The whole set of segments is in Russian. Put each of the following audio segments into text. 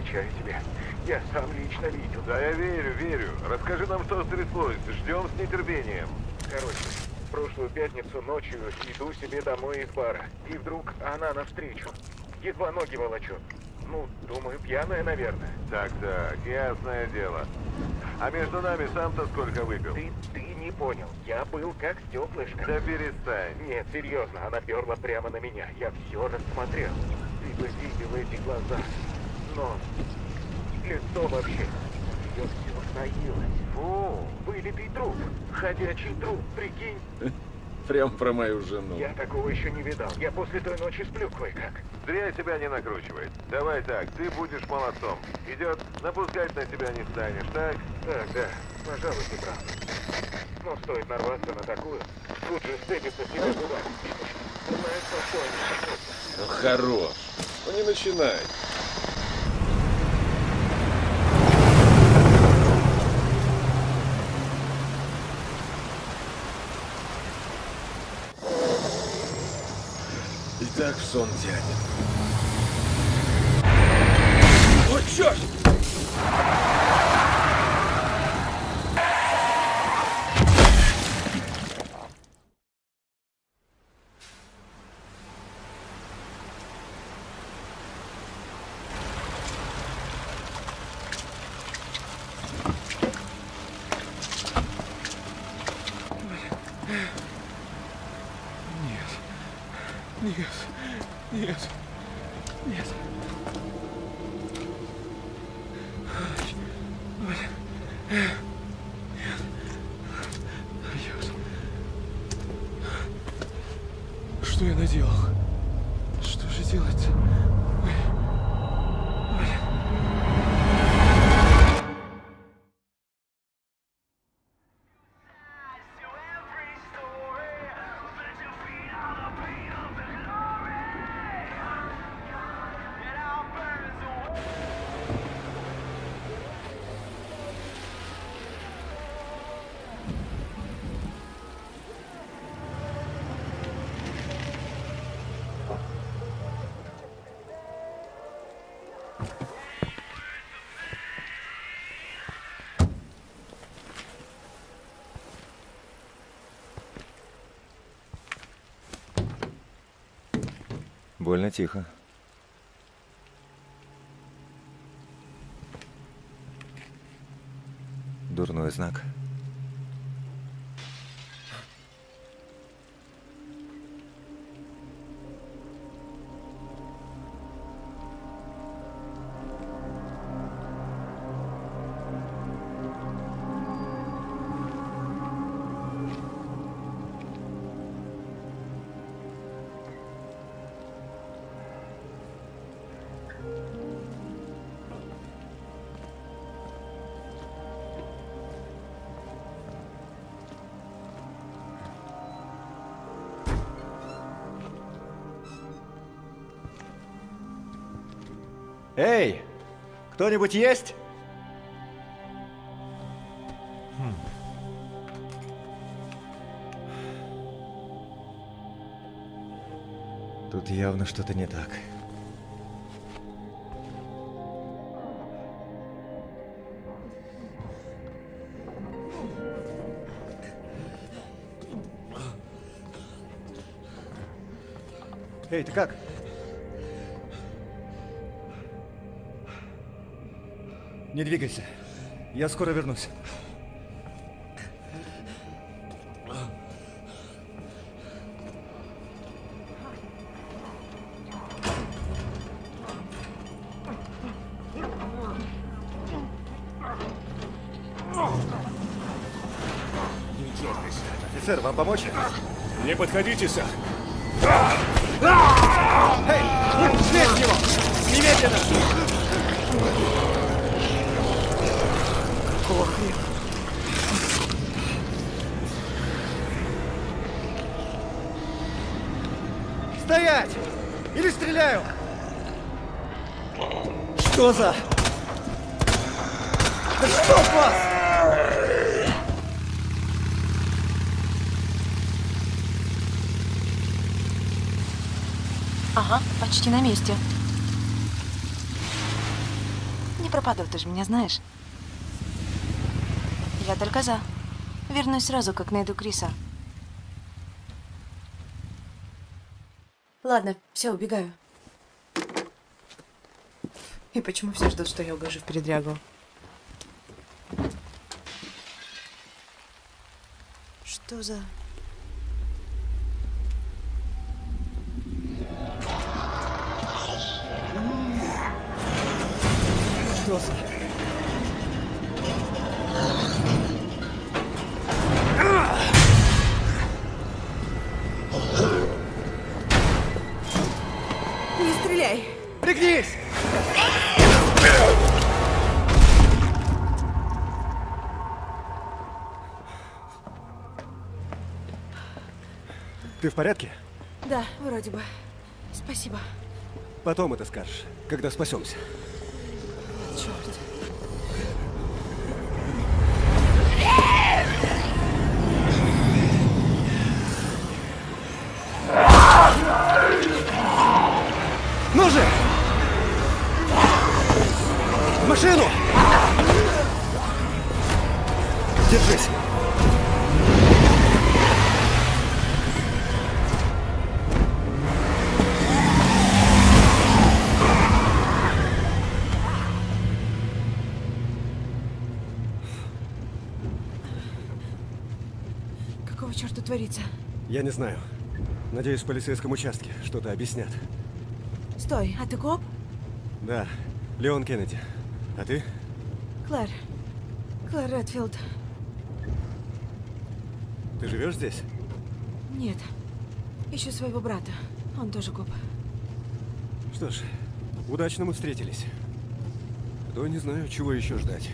отвечаю тебе. Я сам лично видел. Да, я верю. Расскажи нам, что стряслось. Ждем с нетерпением. Короче, в прошлую пятницу ночью иду себе домой из бара. И вдруг она навстречу. Едва ноги волочет. Ну, думаю, пьяная, наверное. Так, ясное дело. А между нами сам-то сколько выпил? Ты не понял. Я был как стеклышко. Да перестань. Нет, серьезно, она перла прямо на меня. Я все рассмотрел. Ты бы видел эти глаза. Но лицо вообще. У нее все снаилось. Фу, вылитый труп. Ходячий труп, прикинь. Прям про мою жену. Я такого еще не видал. Я после той ночи сплю кое-как. Зря себя не накручивай. Давай так, ты будешь молодцом. Идет, напускать на себя не станешь, так? Так, да, пожалуй, ты прав. Но стоит нарваться на такую, тут же стыдится себя бывает. Знает, что они. Ну хорош. Ну не начинай. И так в сон тянет. О, черт! Нет. Что я наделал? Что же делать? Больно тихо. Дурной знак. Эй, кто-нибудь есть? Тут явно что-то не так. Эй, ты как? Не двигайся. Я скоро вернусь. Офицер, вам помочь? Не подходите, сэр. Эй, слезь с него! Немедленно! Какого хрена? Стоять! Или стреляю! Что за... Да что вас? Ага, почти на месте. Не пропаду, ты же меня знаешь. Я только за. Вернусь сразу, как найду Криса. Ладно, все, убегаю. И почему все ждут, что я угожу в передрягу? Что за... Что с... Не стреляй! Пригнись! Ты в порядке? Да, вроде бы. Спасибо. Потом это скажешь, когда спасемся. Черт. Ну же! В машину! Держись! Какого черта творится? Я не знаю. Надеюсь, в полицейском участке что-то объяснят. Стой, а ты коп? Да, Леон Кеннеди. А ты? Клэр. Клэр Редфилд. Ты живешь здесь? Нет. Ищу своего брата. Он тоже коп. Что ж, удачно мы встретились. А то не знаю, чего еще ждать.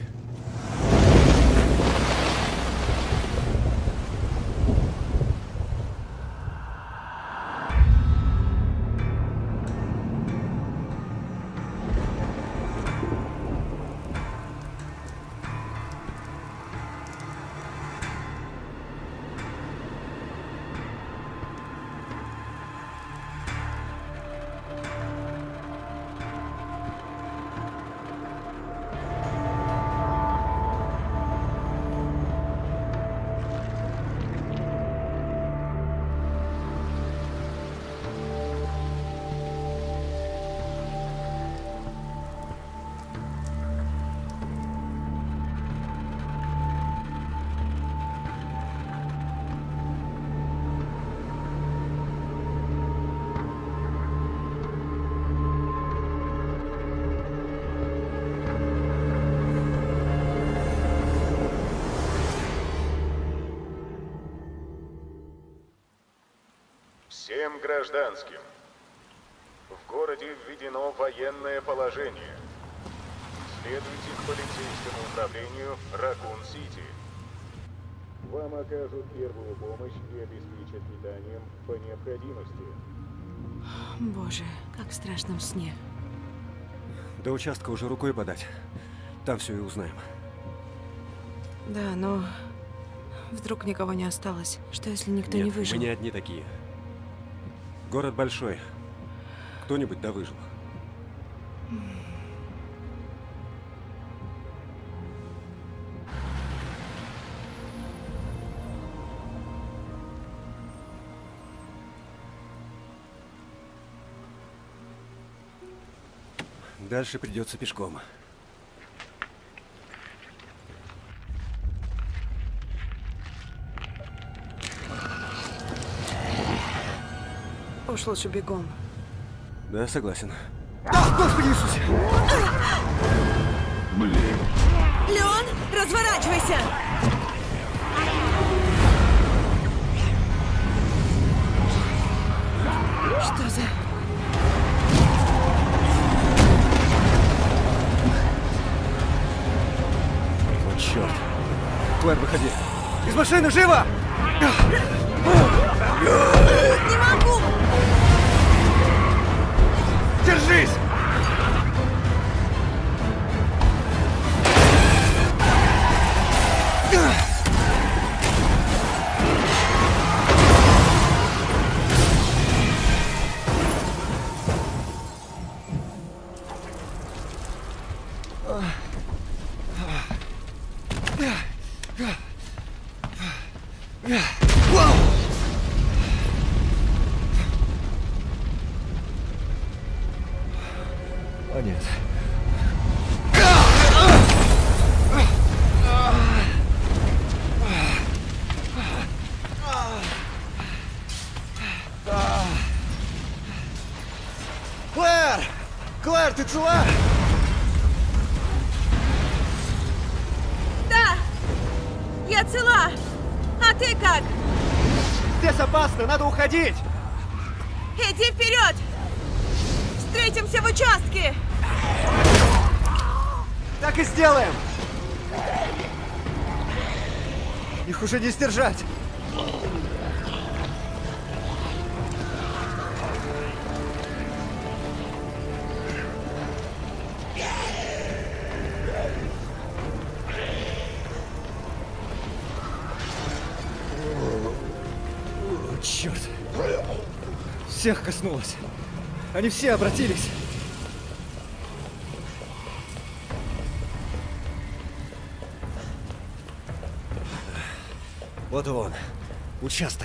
Всем гражданским. В городе введено военное положение. Следуйте к полицейскому управлению Ракун-Сити. Вам окажут первую помощь и обеспечат питанием по необходимости. Боже, как в страшном сне. До участка уже рукой подать. Там все и узнаем. Да, но... Вдруг никого не осталось? Что, если никто не выжил? Мы не одни такие. Город большой. Кто-нибудь да выжил. Дальше придется пешком. Уж лучше бегом. Да, согласен. Господи Иисусе! Леон, разворачивайся! Что за... Вот черт. Клэр, выходи. Из машины, живо! Не могу! Держись! О, нет. Клэр! Клэр, ты цела? Да! Я цела! А ты как? Здесь опасно, надо уходить! Иди вперед! Встретимся в участке! Так и сделаем! Их уже не сдержать! О, черт! Всех коснулось! Они все обратились! Вот он, участок.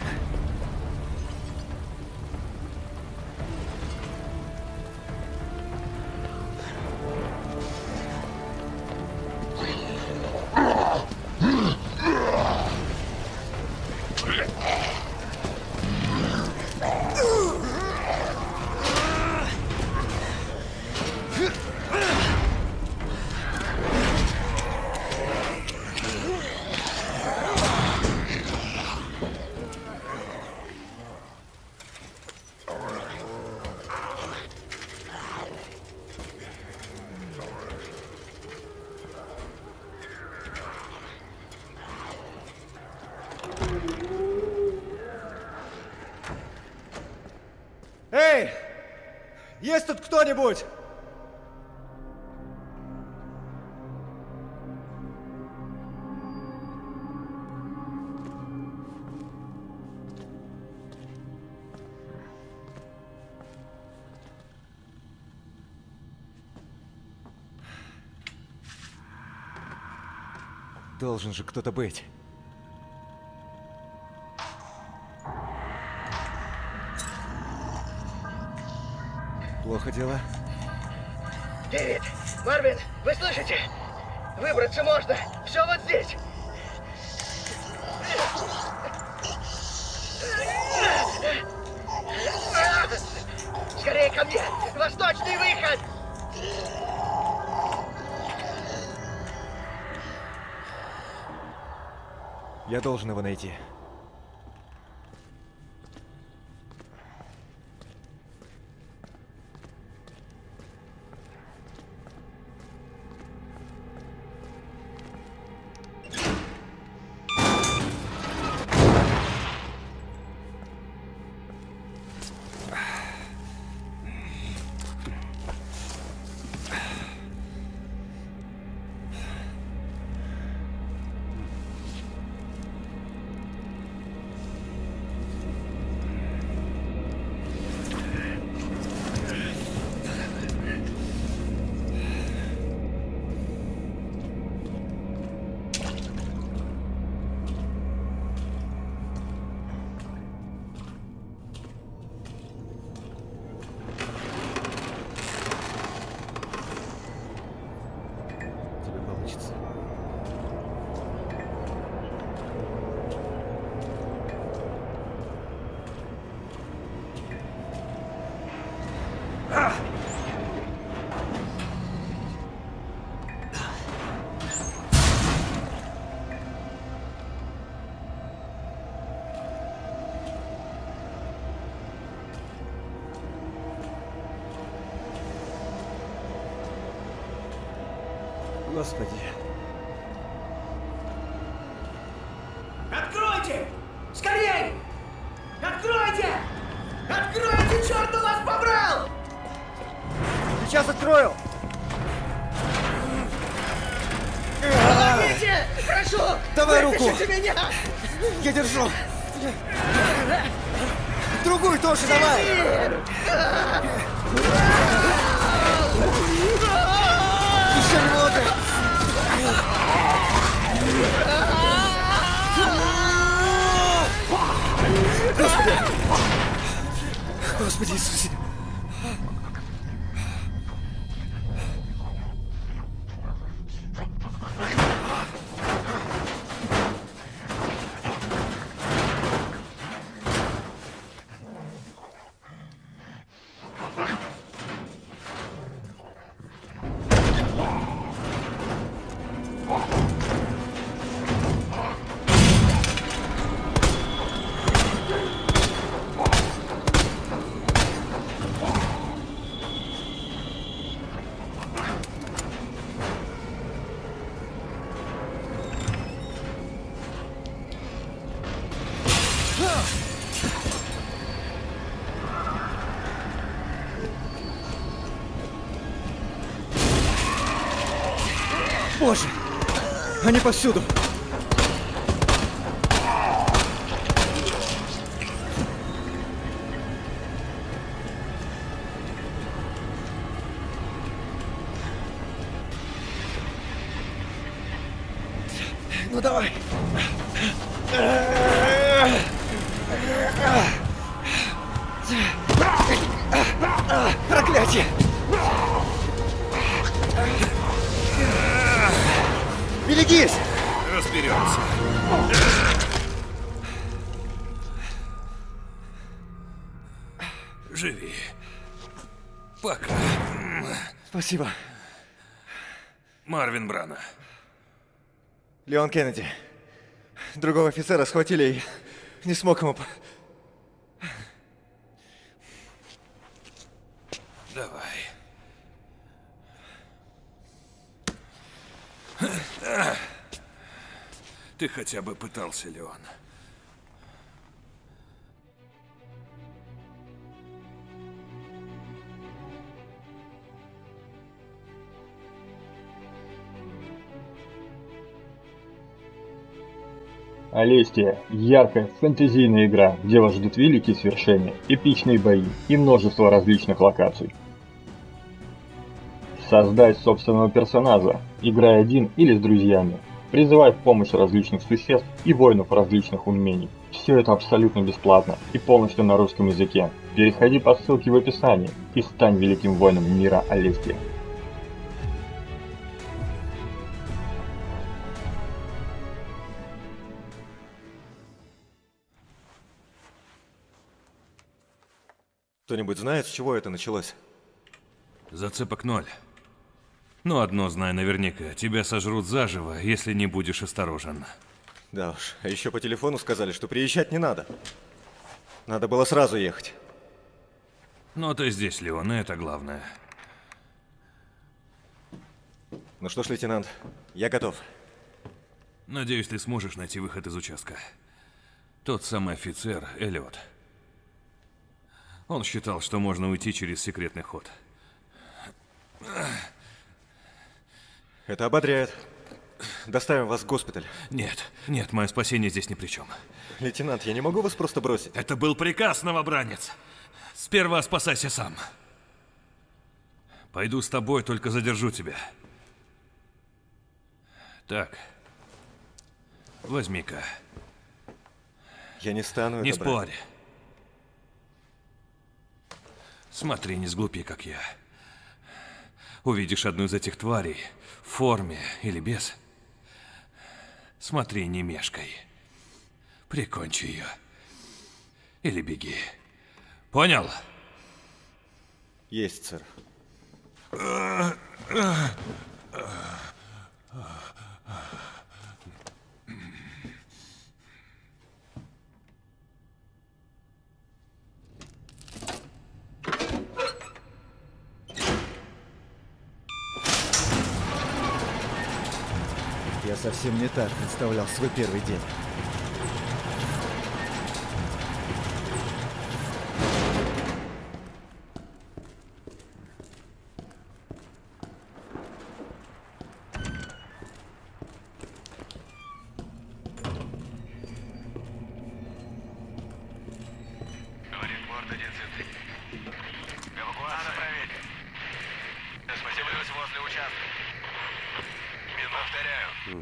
Эй! Есть тут кто-нибудь? Должен же кто-то быть. Плохо дело. Дэвид, Марвин, вы слышите? Выбраться можно. Все вот здесь. Скорее ко мне! Восточный выход! Я должен его найти. Господи. Откройте! Скорей! Откройте! Откройте, черт у вас побрал! Сейчас открою! Помогите! Прошу! Давай руку! Вытащите меня! Я держу! Другую тоже давай! Еще немного! Господи Иисусе. Боже! Они повсюду! Ну давай! Проклятие! Берегись! Разберемся. Живи. Пока. Спасибо. Марвин Брана. Леон Кеннеди. Другого офицера схватили и не смог ему... Давай. Ты хотя бы пытался, Леон. Алестия – яркая фэнтезийная игра, где вас ждут великие свершения, эпичные бои и множество различных локаций. Создай собственного персонажа, играй один или с друзьями. Призывай в помощь различных существ и воинов различных умений. Все это абсолютно бесплатно и полностью на русском языке. Переходи по ссылке в описании и стань великим воином мира Алестия. Кто-нибудь знает, с чего это началось? Зацепок 0. Но одно знаю наверняка, тебя сожрут заживо, если не будешь осторожен. Да уж, а еще по телефону сказали, что приезжать не надо. Надо было сразу ехать. Но ты здесь, Леон, и это главное. Ну что ж, лейтенант, я готов. Надеюсь, ты сможешь найти выход из участка. Тот самый офицер, Эллиот. Он считал, что можно уйти через секретный ход. Это ободряет. Доставим вас в госпиталь. Нет, нет, мое спасение здесь ни при чем. Лейтенант, я не могу вас просто бросить. Это был приказ, новобранец. Сперва спасайся сам. Пойду с тобой, только задержу тебя. Так. Возьми-ка. Я не стану Не это брать. спорь. Смотри, не сглупи, как я. Увидишь одну из этих тварей, в форме или без. Смотри, не мешкай. Прикончи ее. Или беги. Понял? Есть, сэр. Я совсем не так представлял свой первый день. Говорит борт 1 Эвакуацию проверить. Поселилась возле участка. Повторяю.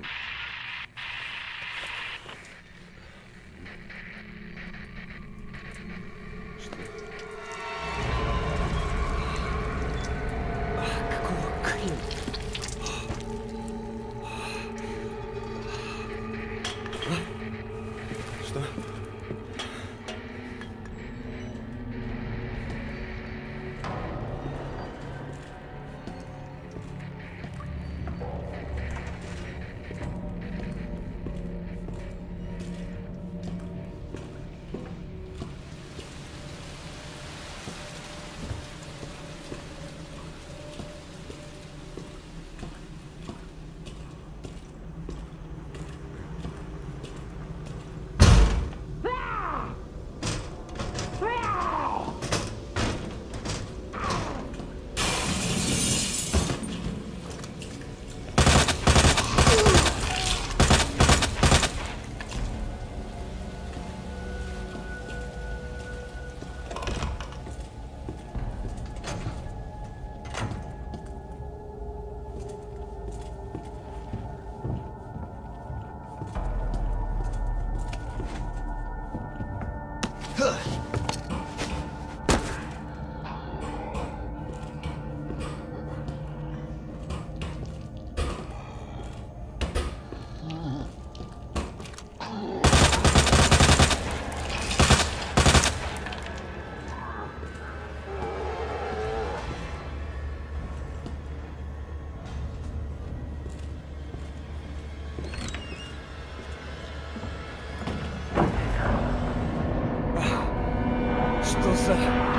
Что за...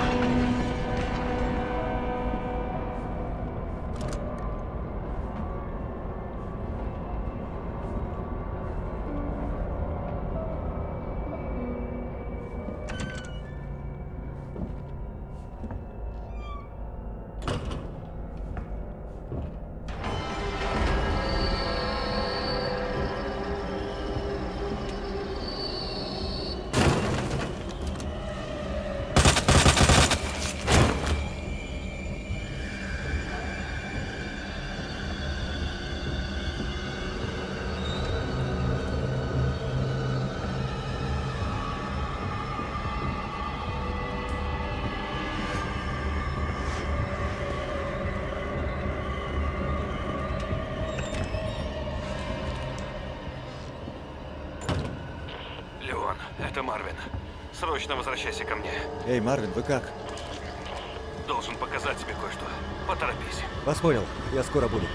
Леон, это Марвин. Срочно возвращайся ко мне. Эй, Марвин, вы как? Должен показать тебе кое-что. Поторопись. Вас понял, я скоро буду.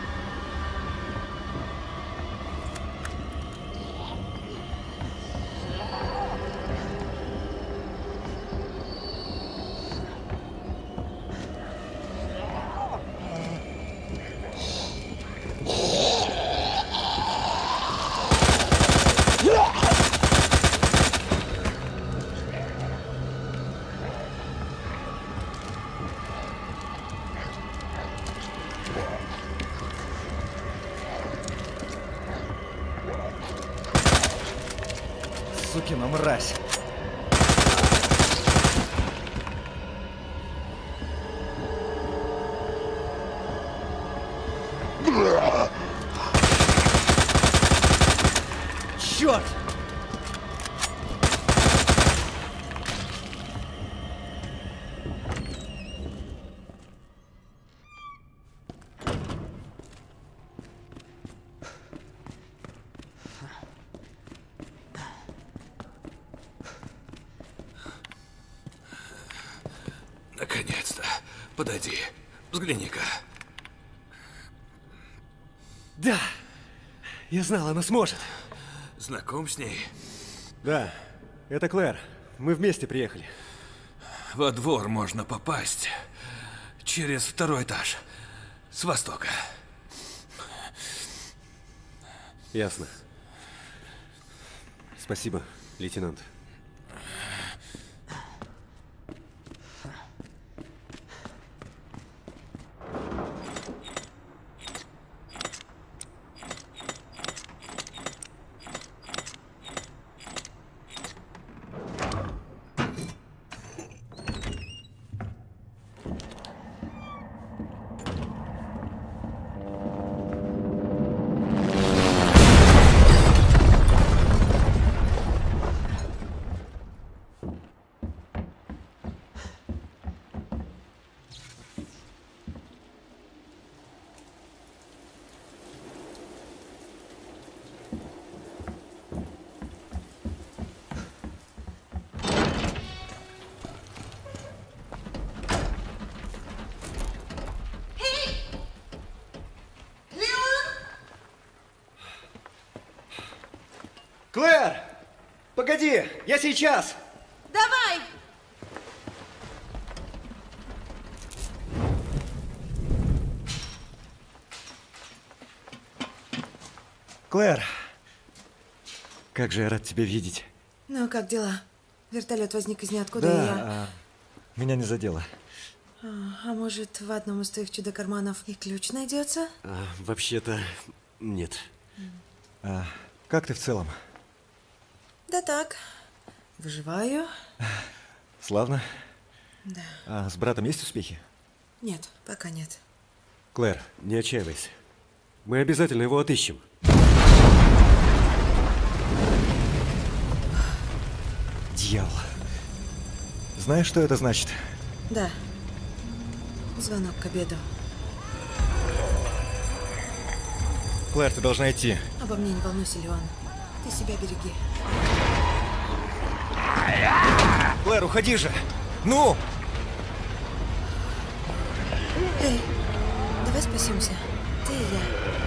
Сукина мразь. Черт! Наконец-то. Подойди. Взгляни-ка. Да! Я знал, она сможет. Знаком с ней? Да, это Клэр. Мы вместе приехали. Во двор можно попасть через второй этаж. С востока. Ясно. Спасибо, лейтенант. Клэр! Погоди, я сейчас! Давай! Клэр! Как же я рад тебя видеть. Ну, как дела? Вертолет возник из ниоткуда, и я... меня не задело. А может, в одном из твоих чудо-карманов и ключ найдется? Вообще-то, нет. Как ты в целом? Да так, выживаю. Славно. Да. А с братом есть успехи? Нет, пока нет. Клэр, не отчаивайся. Мы обязательно его отыщем. Дьявол. Знаешь, что это значит? Да. Звонок к обеду. Клэр, ты должна идти. Обо мне не волнуйся, Леон. Ты себя береги. Клэр, уходи же! Ну! Эй, давай спасемся. Ты и я.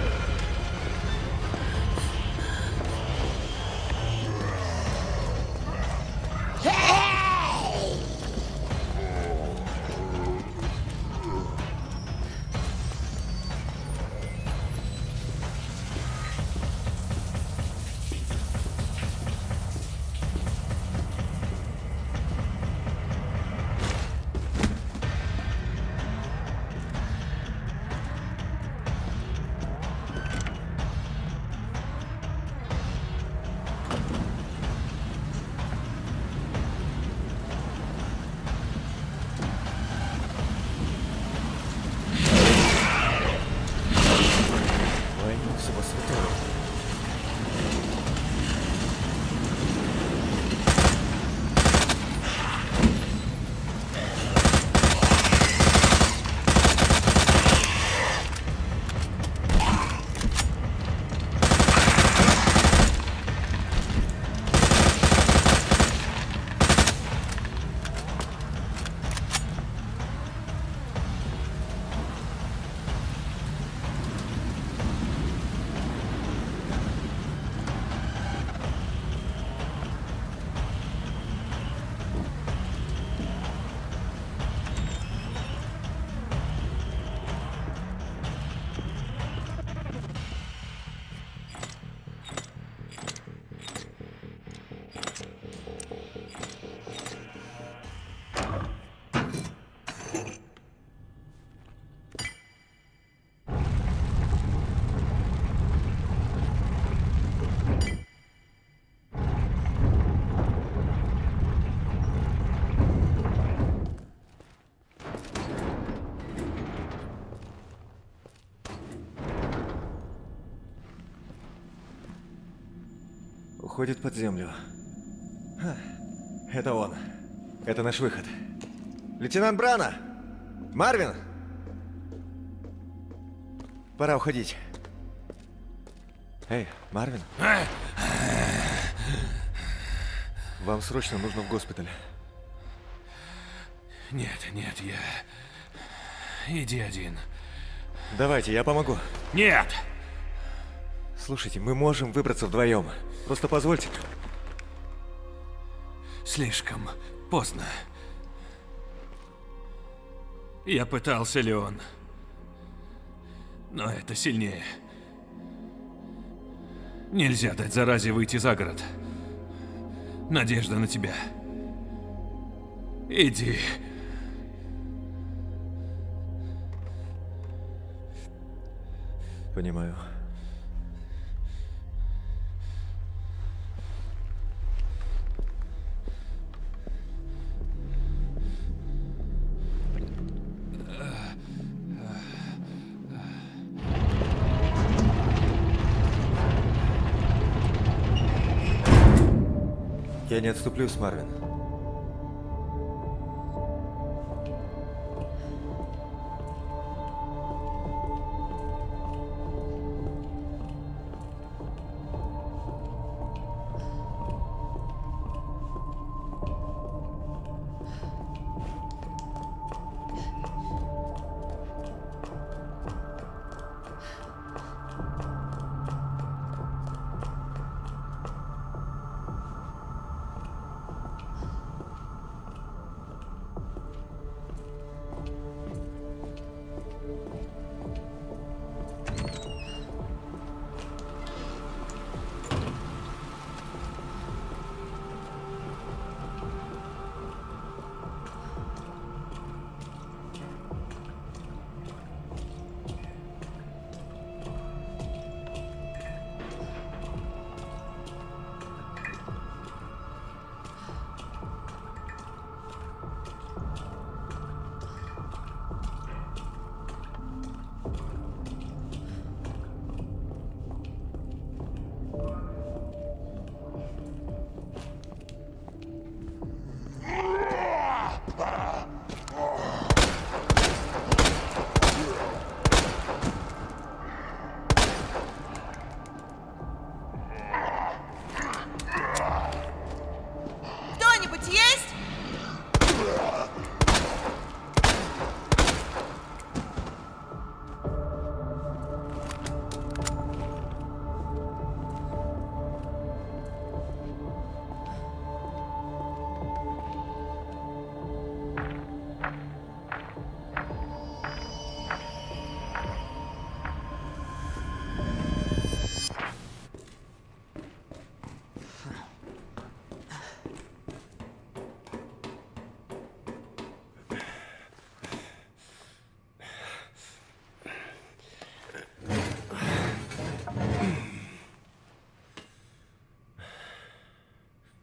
Уходит под землю. Это он. Это наш выход. Лейтенант Брана! Марвин! Пора уходить. Эй, Марвин. Вам срочно нужно в госпиталь. Нет, я... Иди один. Давайте, я помогу. Нет! Слушайте, мы можем выбраться вдвоем. Просто позвольте. Слишком поздно. Я пытался, Леон. Но это сильнее. Нельзя дать заразе выйти за город. Надежда на тебя. Иди. Понимаю. Я не отступлюсь, Марвин.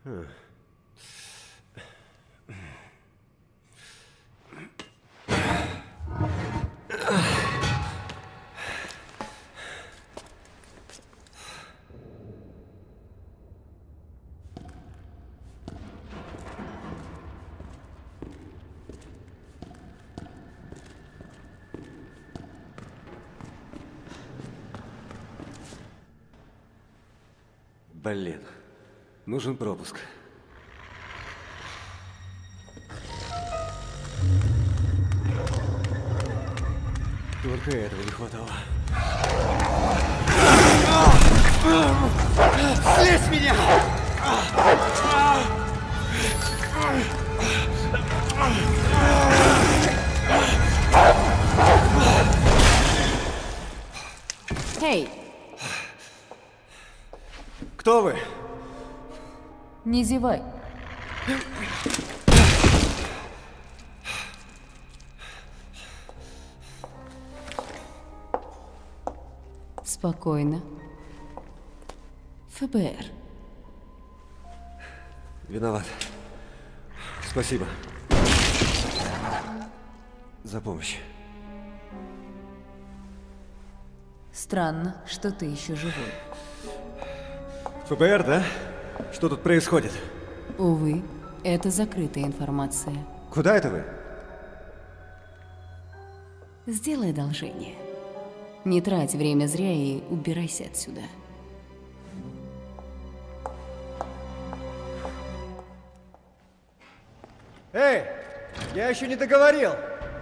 Блин, нужен пропуск. Только этого не хватало. Слезь с меня! Эй, Кто вы? не зевай. Спокойно. ФБР. Виноват. Спасибо. За помощь. Странно, что ты еще живой. ФБР, да? Что тут происходит? Увы, это закрытая информация. Куда это вы? Сделай одолжение. Не трать время зря и убирайся отсюда. Эй, я еще не договорил.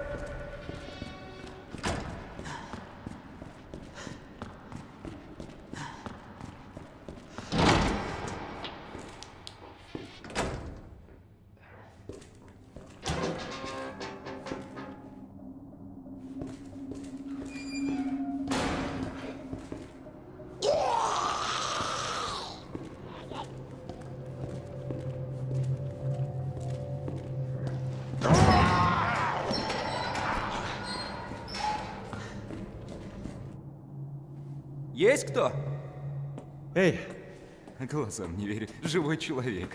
Есть кто? Эй! Глазам не верю. Живой человек.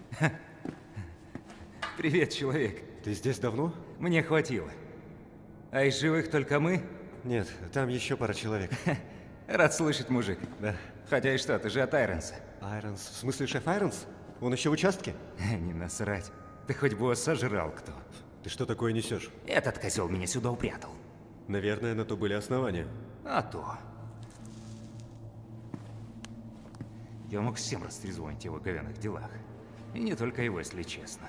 Привет, человек. Ты здесь давно? Мне хватило. А из живых только мы? Нет, там еще пара человек. Рад слышать, мужик. Да. Хотя и что, ты же от Айронса. Айронс? В смысле шеф Айронс? Он еще в участке? Не насрать. Ты хоть бы его сожрал кто. Ты что такое несешь? Этот козел меня сюда упрятал. Наверное, на то были основания. А то. Я мог всем растрезвонить о его говяных делах. И не только его, если честно.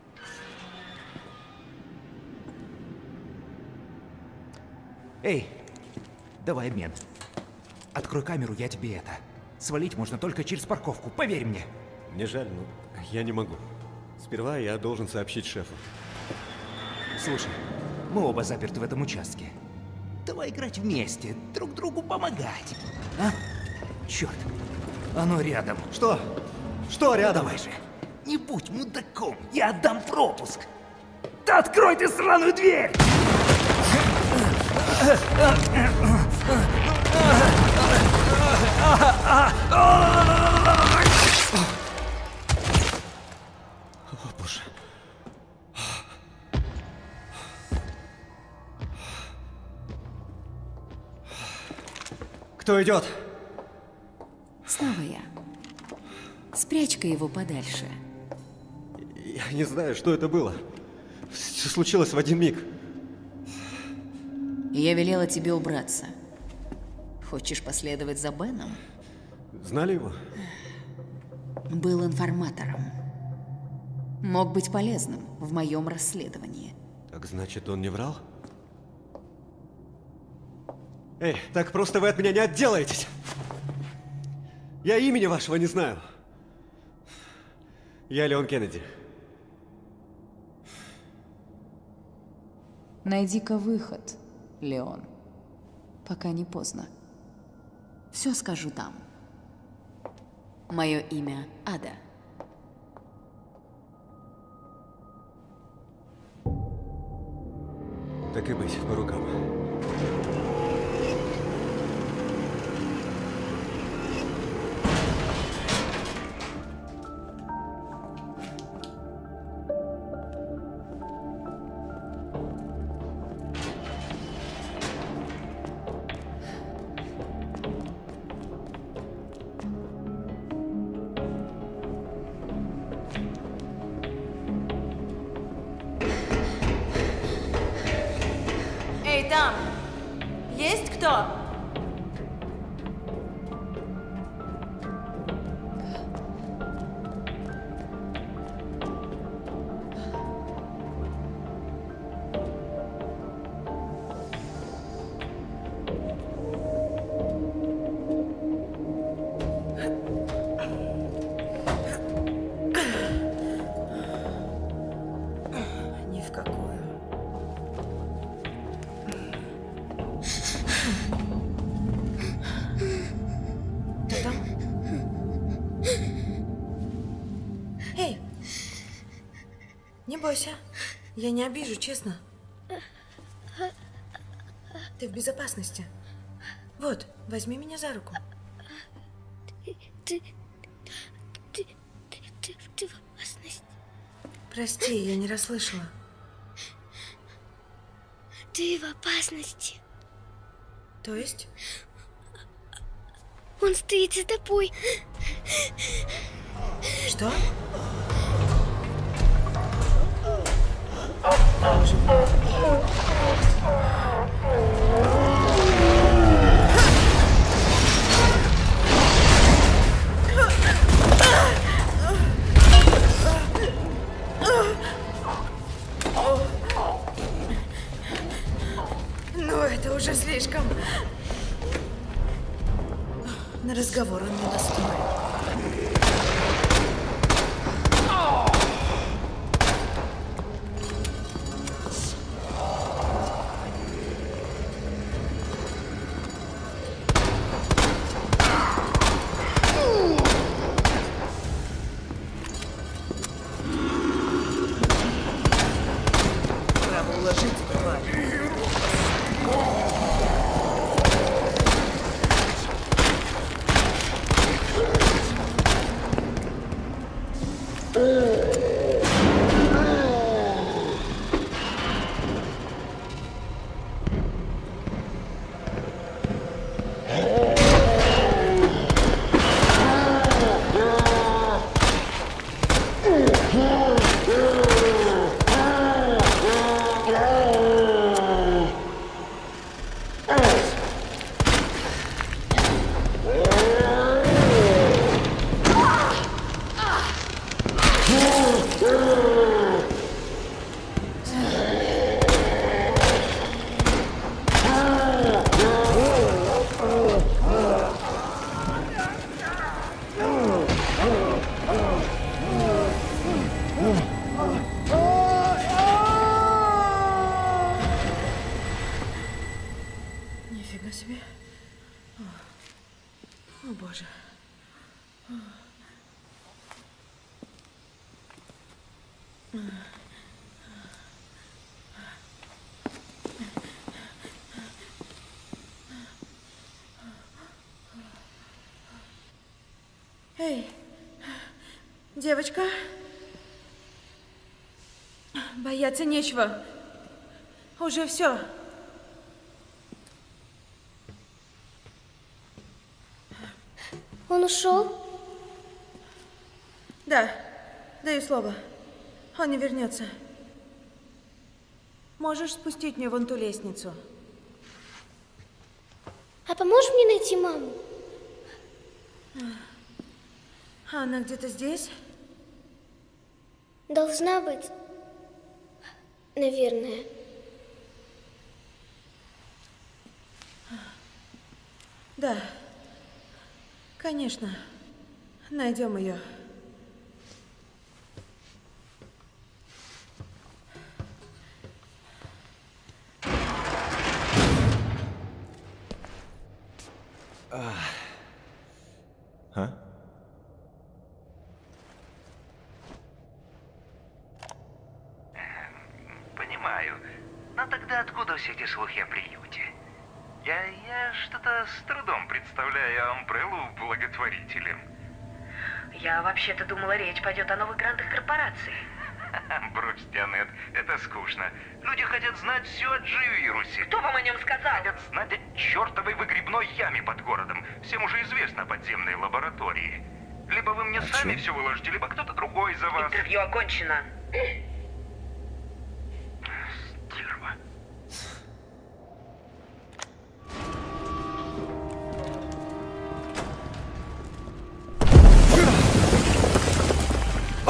Эй, давай обмен. Открой камеру, я тебе это. Свалить можно только через парковку, поверь мне. Мне жаль, но я не могу. Сперва я должен сообщить шефу. Слушай, мы оба заперты в этом участке. Давай играть вместе, друг другу помогать. А? Черт, оно рядом. Что? Что рядом? Давай же, не будь мудаком, я отдам пропуск. Да открой ты сраную дверь! О, боже. Кто идет? Снова я. Спрячь-ка его подальше. Я не знаю, что это было. Все случилось в один миг. Я велела тебе убраться. Хочешь последовать за Беном? Знали его? Был информатором. Мог быть полезным в моем расследовании. Так значит, он не врал? Эй, так просто вы от меня не отделаетесь! Я имени вашего не знаю. Я Леон Кеннеди. Найди-ка выход, Леон. Пока не поздно. Все скажу там. Мое имя Ада. Так и быть, по рукам. Есть кто? Ни в какую. Ты там? Эй! Не бойся. Я не обижу, честно. Ты в безопасности. Вот, возьми меня за руку. Ты в опасности. Прости, я не расслышала. Ты в опасности. То есть? Он стоит за тобой. Что? Ну, это уже слишком. На разговор он не достоин. Право уложить, тварь. Нифига себе. О, боже. Эй, девочка. Бояться нечего. Уже все. Он ушел? Да, даю слово. Он не вернется. Можешь спустить мне вон ту лестницу. А поможешь мне найти маму? А она где-то здесь? Должна быть. Наверное. Да. Конечно. Найдем ее. А? Понимаю. Но тогда откуда все эти слухи о приюте? Я что-то с трудом представляю Амбреллу благотворителем. Я вообще-то думала, речь пойдет о новых грантах корпорации. Бросьте, Аннет, это скучно. Люди хотят знать все о G-вирусе. Кто вам о нем сказал? Хотят знать о чертовой выгребной яме под городом. Всем уже известно о подземной лаборатории. Либо вы мне сами все выложите, либо кто-то другой за вас. Интервью окончено. Стерва.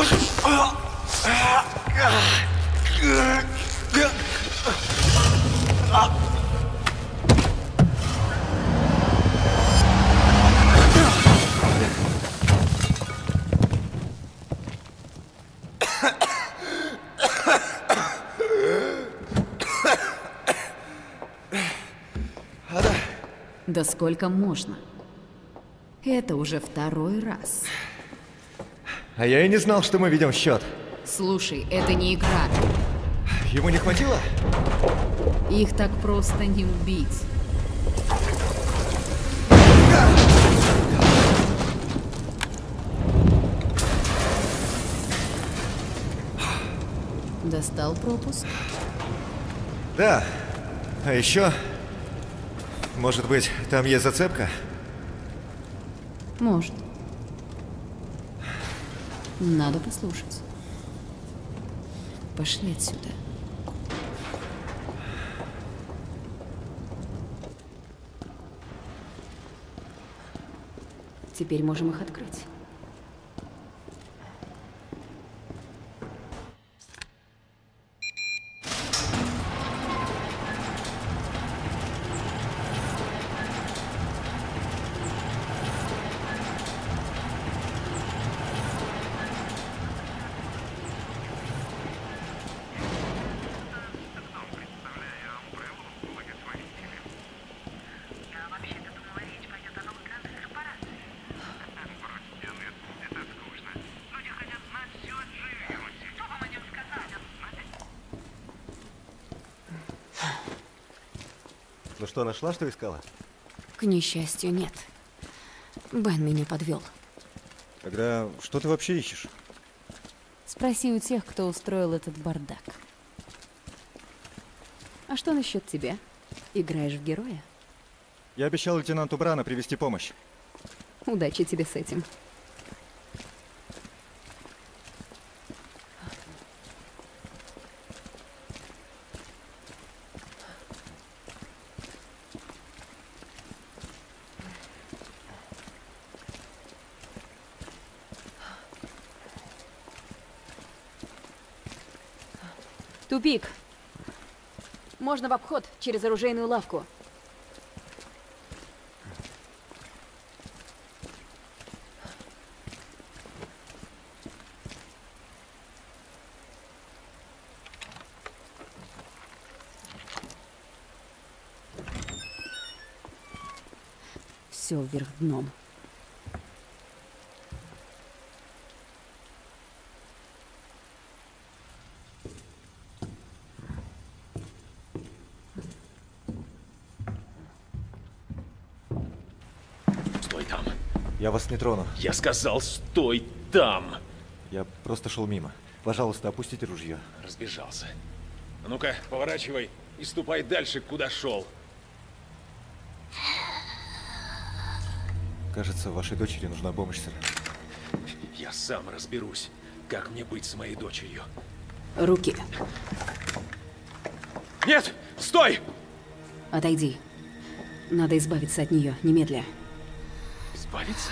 Да сколько можно? Это уже второй раз. А я и не знал, что мы ведем счет. Слушай, это не игра. Ему не хватило? Их так просто не убить. Достал пропуск? Да. А еще... Может быть, там есть зацепка? Может. Надо послушать. Пошли отсюда. Теперь можем их открыть. Ну что, нашла, что искала? К несчастью, нет. Бен меня подвел. Тогда что ты вообще ищешь? Спроси у тех, кто устроил этот бардак. А что насчет тебя? Играешь в героя? Я обещал лейтенанту Брана привести помощь. Удачи тебе с этим. Тупик. Можно в обход через оружейную лавку. Все вверх дном. Стой там. Я вас не трону. Я сказал, стой там. Я просто шел мимо. Пожалуйста, опустите ружье. Разбежался. А ну-ка, поворачивай и ступай дальше, куда шел. Кажется, вашей дочери нужна помощь, сэр. Я сам разберусь, как мне быть с моей дочерью. Руки. Нет! Стой! Отойди. Надо избавиться от нее, немедля. Избавиться?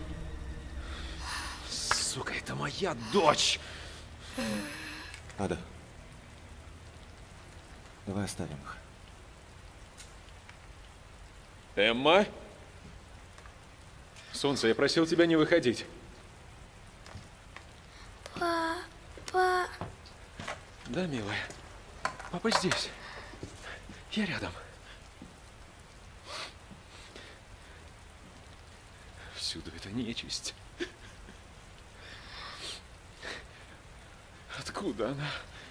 Сука, это моя дочь! Ада. Давай оставим их. Эмма? Солнце, я просил тебя не выходить. Папа. Да, милая. Папа здесь. Я рядом. Всюду эта нечисть. Откуда она?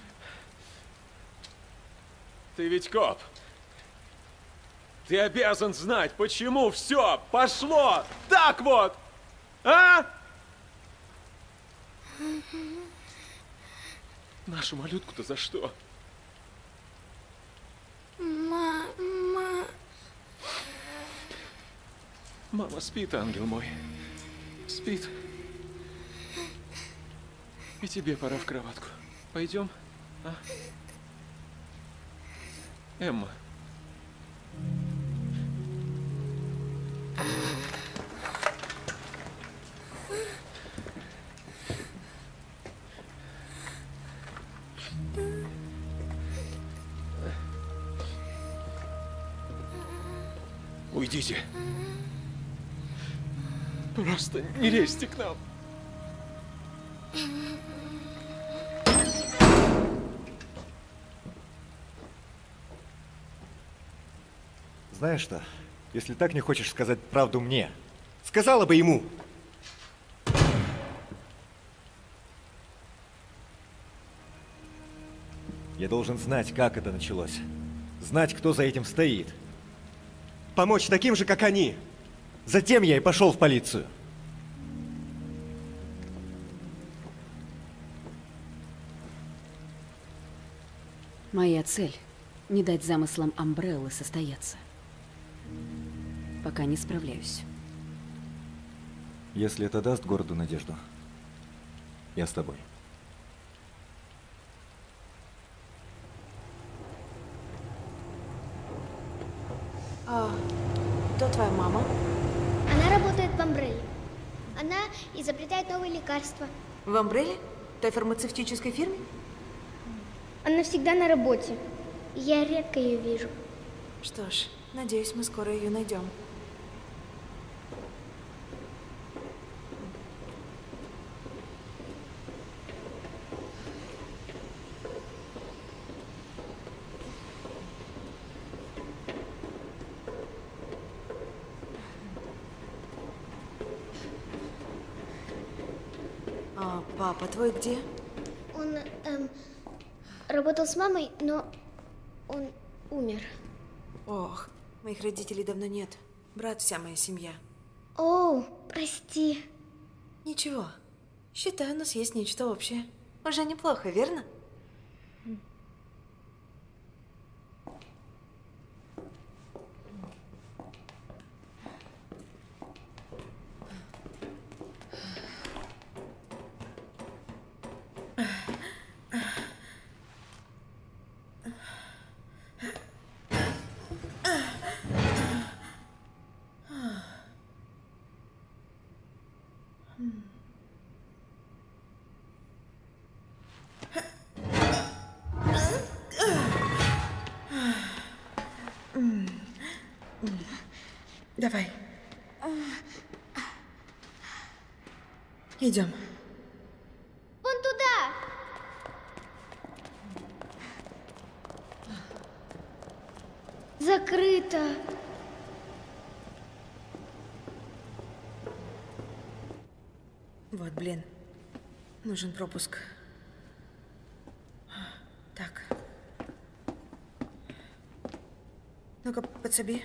Ты ведь коп. Ты обязан знать, почему все пошло так вот, а? Нашу малютку-то за что? Мама. Мама спит, ангел мой. Спит. И тебе пора в кроватку. Пойдем, а? Эмма. Уйдите. Просто не лезьте к нам. Знаешь что, если так не хочешь сказать правду мне, сказала бы ему. Я должен знать, как это началось. Знать, кто за этим стоит. Помочь таким же, как они. Затем я и пошел в полицию. Моя цель — не дать замыслам Амбреллы состояться. Пока не справляюсь. Если это даст городу надежду, я с тобой. Кто твоя мама? Она работает в Амбрелле. Она изобретает новые лекарства. В Амбрелле? Той фармацевтической фирме? Она всегда на работе. Я редко ее вижу. Что ж, надеюсь, мы скоро ее найдем. А папа твой где? Он работал с мамой, но он умер. Ох, моих родителей давно нет. Брат, вся моя семья. О, прости. Ничего. Считаю, у нас есть нечто общее. Уже неплохо, верно? Давай. Идем. Вон туда! Закрыто. Вот, блин. Нужен пропуск. Так. Ну-ка, подсоби.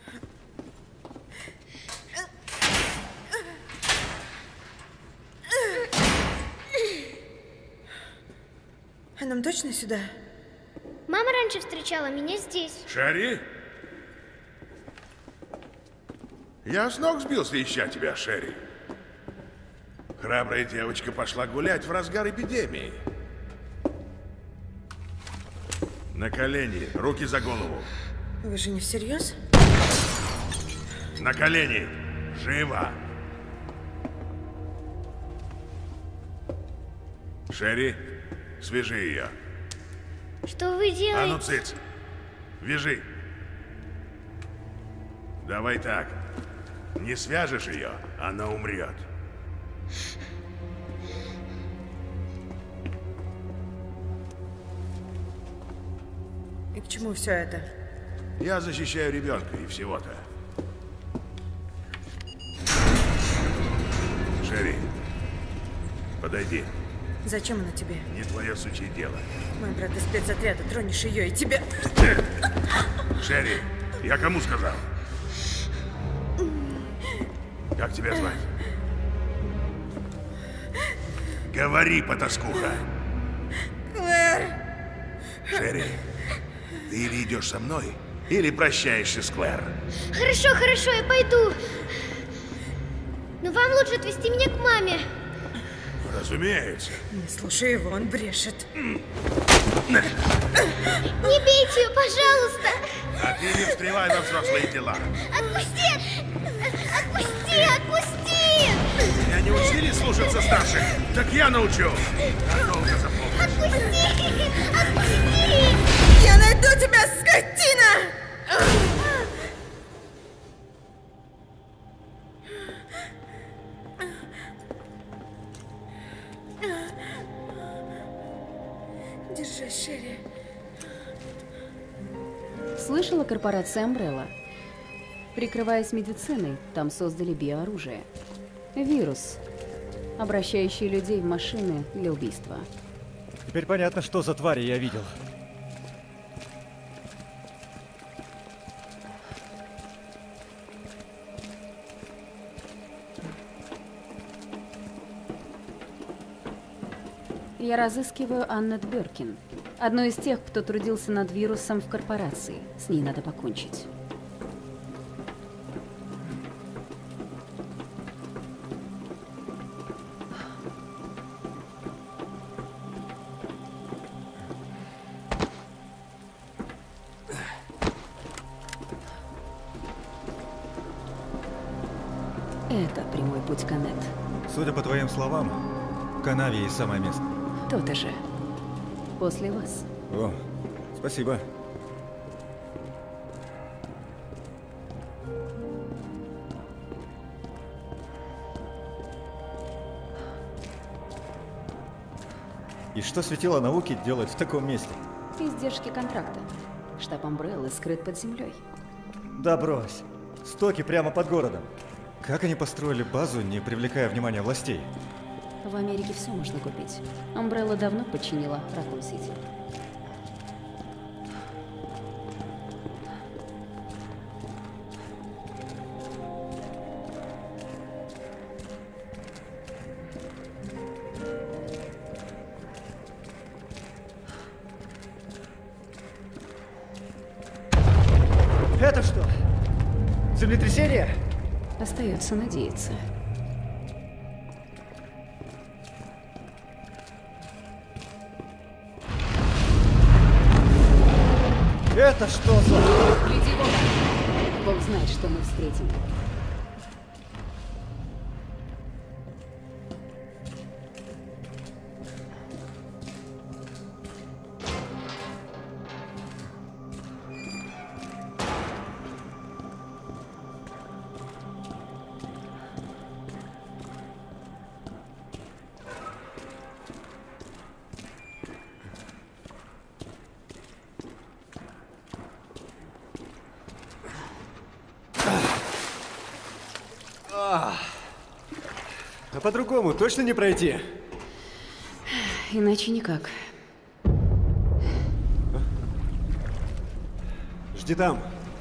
А нам точно сюда? Мама раньше встречала меня здесь. Шерри? Я с ног сбился, ища тебя, Шерри. Храбрая девочка пошла гулять в разгар эпидемии. На колени, руки за голову. Вы же не всерьез? На колени! Живо! Шерри, свяжи ее. Что вы делаете? А ну, цыц! Вяжи! Давай так. Не свяжешь ее, она умрет. И к чему все это? Я защищаю ребенка и всего-то. Шерри, подойди. Зачем она тебе? Не твое сучье дело. Мой брат из спецотряда, тронешь ее и тебя... Шерри, я кому сказал? Как тебя звать? Говори, потаскуха. Клэр! Шерри, ты или идешь со мной, или прощаешься с Клэр. Хорошо, хорошо, я пойду. Но вам лучше отвезти меня к маме. Разумеется. Не слушай его, он брешет. Не бейте ее, пожалуйста. А ты не встревай во взрослые дела. Отпусти! Отпусти! Отпусти! Меня не учили слушаться старших? Так я научу. Надолго запомнишь. Отпусти! Отпусти! Я найду тебя, скотина! Держи, Шерри. Слышала корпорация Umbrella? Прикрываясь медициной, там создали биооружие. Вирус, обращающий людей в машины для убийства. Теперь понятно, что за твари я видел. Я разыскиваю Аннет Беркин, одну из тех, кто трудился над вирусом в корпорации. С ней надо покончить. Это прямой путь к Аннет. Судя по твоим словам, в канаве есть самое место. То-то же. После вас. О, спасибо. И что светило науки делать в таком месте? Издержки контракта. Штаб Umbrella скрыт под землей. Да брось. Стоки прямо под городом. Как они построили базу, не привлекая внимания властей? В Америке все можно купить. Umbrella давно подчинила Ракун-Сити. Это что? Землетрясение? Остается надеяться. Это что за... Гляди в оба. Бог знает, что мы встретим. А по-другому точно не пройти? Иначе никак. Жди там.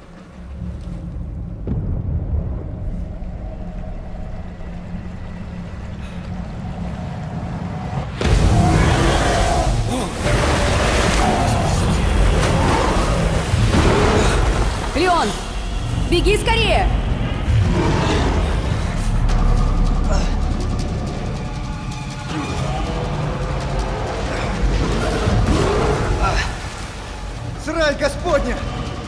Леон! Беги скорее! Срань Господня!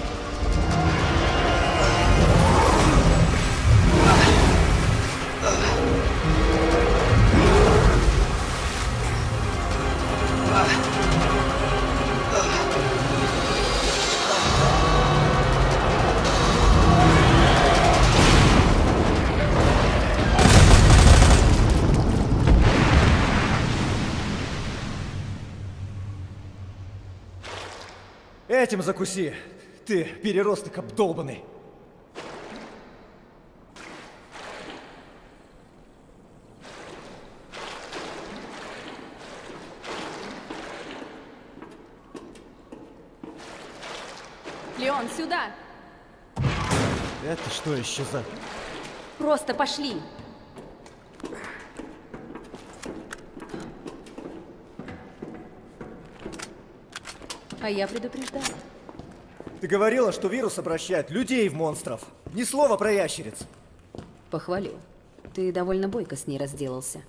Этим закуси, ты переросток обдолбанный. Леон, сюда! Это что еще за... Просто пошли! А я предупреждала. Ты говорила, что вирус обращает людей в монстров. Ни слова про ящериц. Похвалю. Ты довольно бойко с ней разделался.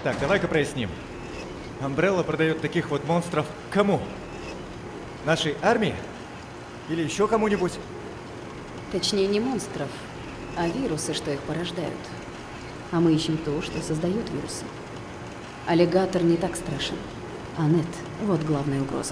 Так, давай-ка проясним. Umbrella продает таких вот монстров кому? Нашей армии? Или еще кому-нибудь? Точнее, не монстров, а вирусы, что их порождают. А мы ищем то, что создает вирусы. Аллигатор не так страшен. Аннет — вот главная угроза.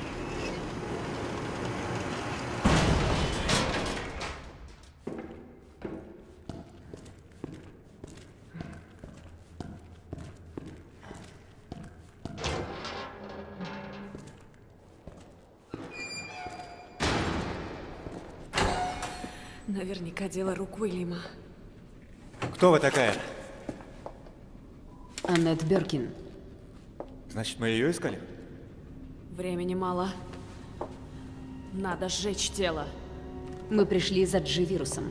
Наверняка дело рук Уильяма. Кто вы такая? Аннет Бёркин. Значит, мы ее искали? Времени мало. Надо сжечь тело. Мы пришли за G-вирусом.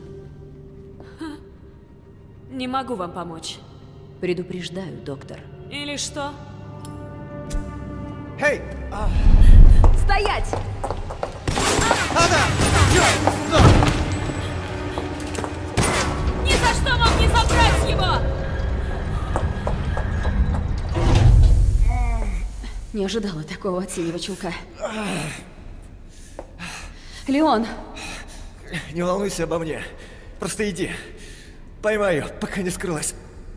Не могу вам помочь. Предупреждаю, доктор. Или что? Эй! Стоять! Ни за что вам не забрать его! Не ожидала такого от синего чулка. Леон! Не волнуйся обо мне. Просто иди. Поймай ее, пока не скрылась.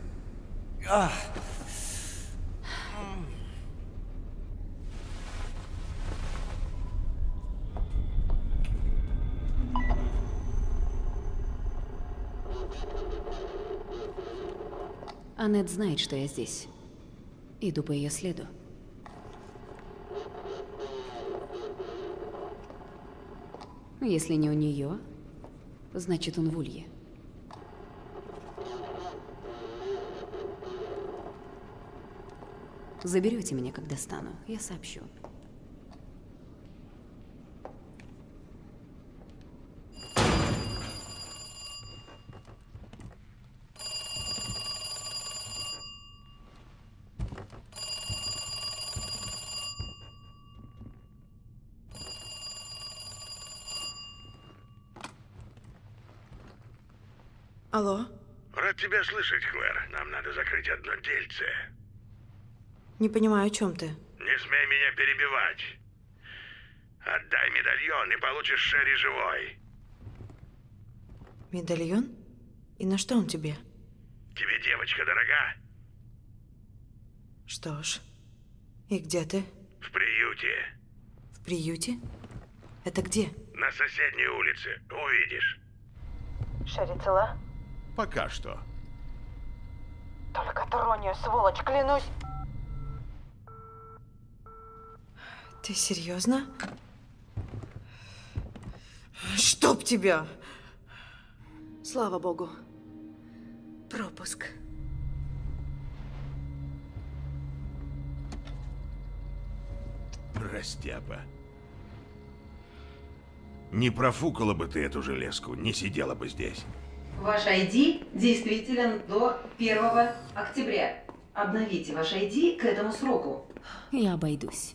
Аннет знает, что я здесь. Иду по ее следу. Если не у нее, значит, он в Улье. Заберете меня, когда стану, я сообщу. Алло? Рад тебя слышать, Клэр. Нам надо закрыть одно дельце. Не понимаю, о чем ты. Не смей меня перебивать. Отдай медальон и получишь Шерри живой. Медальон? И на что он тебе? Тебе девочка дорога? Что ж. И где ты? В приюте. В приюте? Это где? На соседней улице. Увидишь. Шерри цела? Пока что. Только тронь ее, сволочь, клянусь. Ты серьезно? Чтоб тебя! Слава богу. Пропуск. Растяпа. Не профукала бы ты эту железку, не сидела бы здесь. Ваш ID действителен до 1 октября. Обновите ваш ID к этому сроку. Я обойдусь.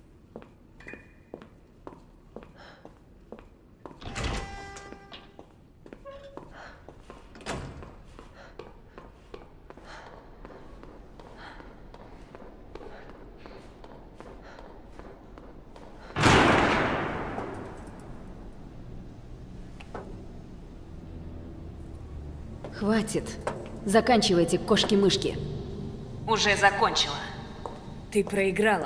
Хватит. Заканчивайте, кошки-мышки. Уже закончила. Ты проиграла.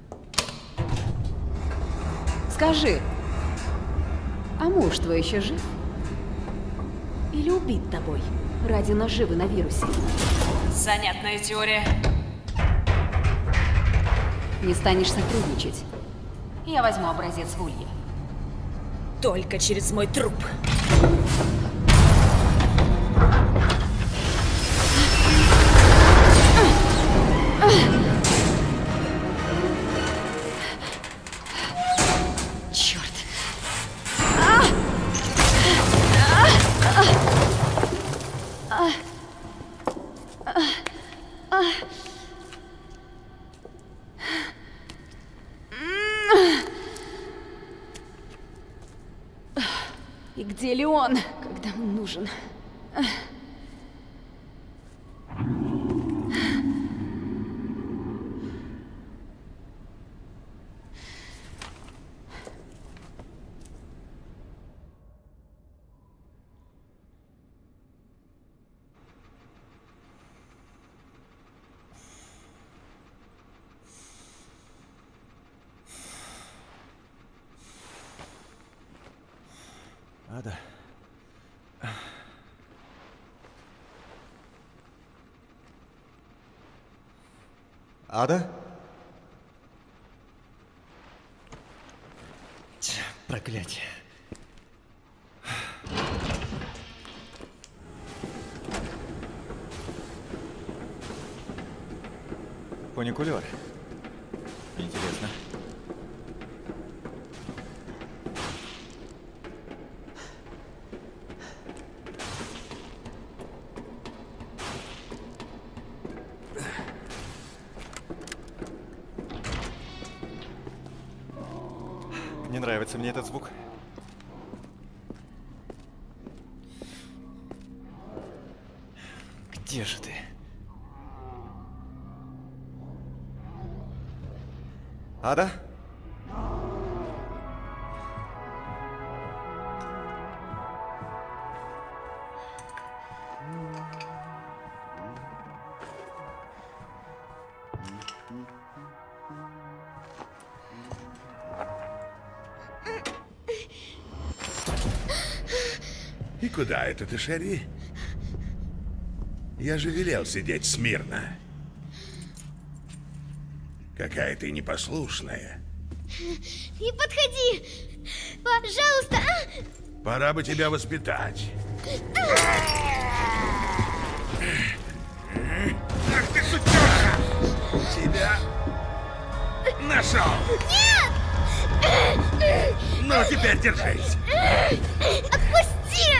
Скажи, а муж твой еще жив? Или убит тобой ради наживы на вирусе? Занятная теория. Не станешь сотрудничать. Я возьму образец в Улье. Только через мой труп. Черт. И где Леон, когда он нужен? Ада. Ада? Проклятие. Фуникулер. Интересно. Не нравится мне этот звук. Где же ты? Ада? И куда это ты, Шерри? Я же велел сидеть смирно. Какая ты непослушная. Не подходи! Пожалуйста! Пора бы тебя воспитать. Ах ты, сучонка! Тебя нашел! Нет! Ну, теперь держись! Отпусти!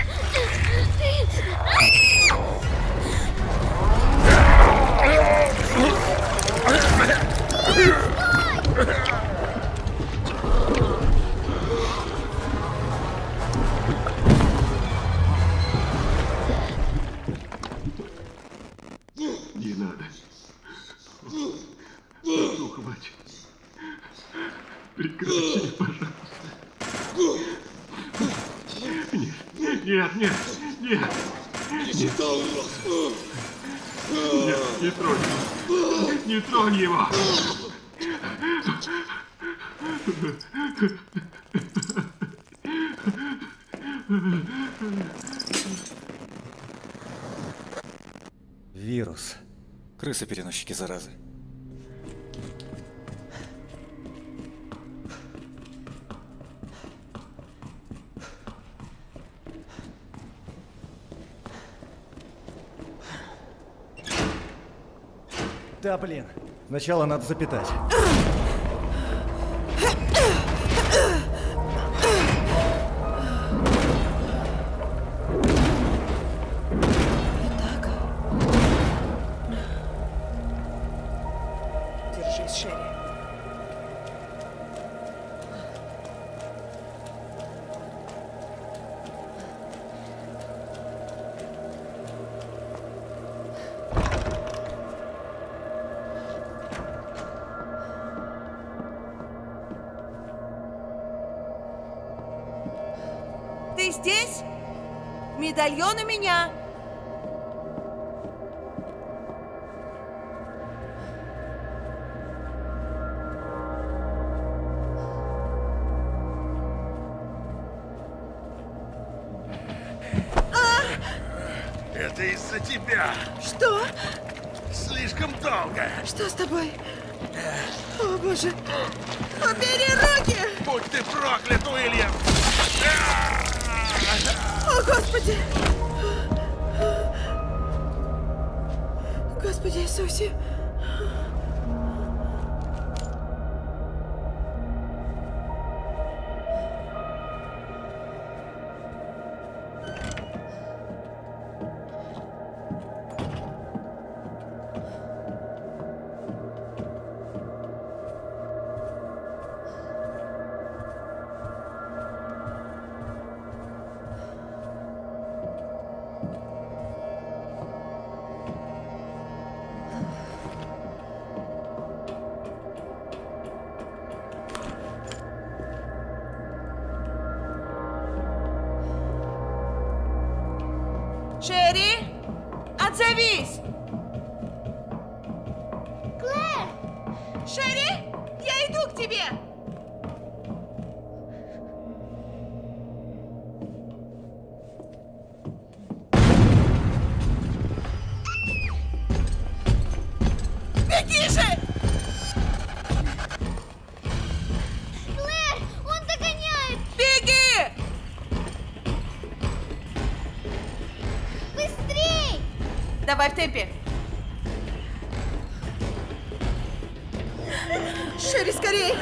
Не надо. Ну, хватит. Прекрати, пожалуйста. Нет, нет, нет, нет. Нет, не тронь его. Не тронь его. Вирус. Крысы-переносчики заразы. Да, блин. Сначала надо запитать. Держись, Шерри. Ты здесь? Медальон у меня. Это из-за тебя. Что? Слишком долго. Что с тобой? О, боже. Убери руки! Будь ты проклят, Уильям! О, Господи! Господи Иисусе! Шерри, отзовись! Клэр! Шерри, я иду к тебе! Тише! Клэр, он догоняет! Беги! Быстрей! Давай в темпе. Шерри, скорей!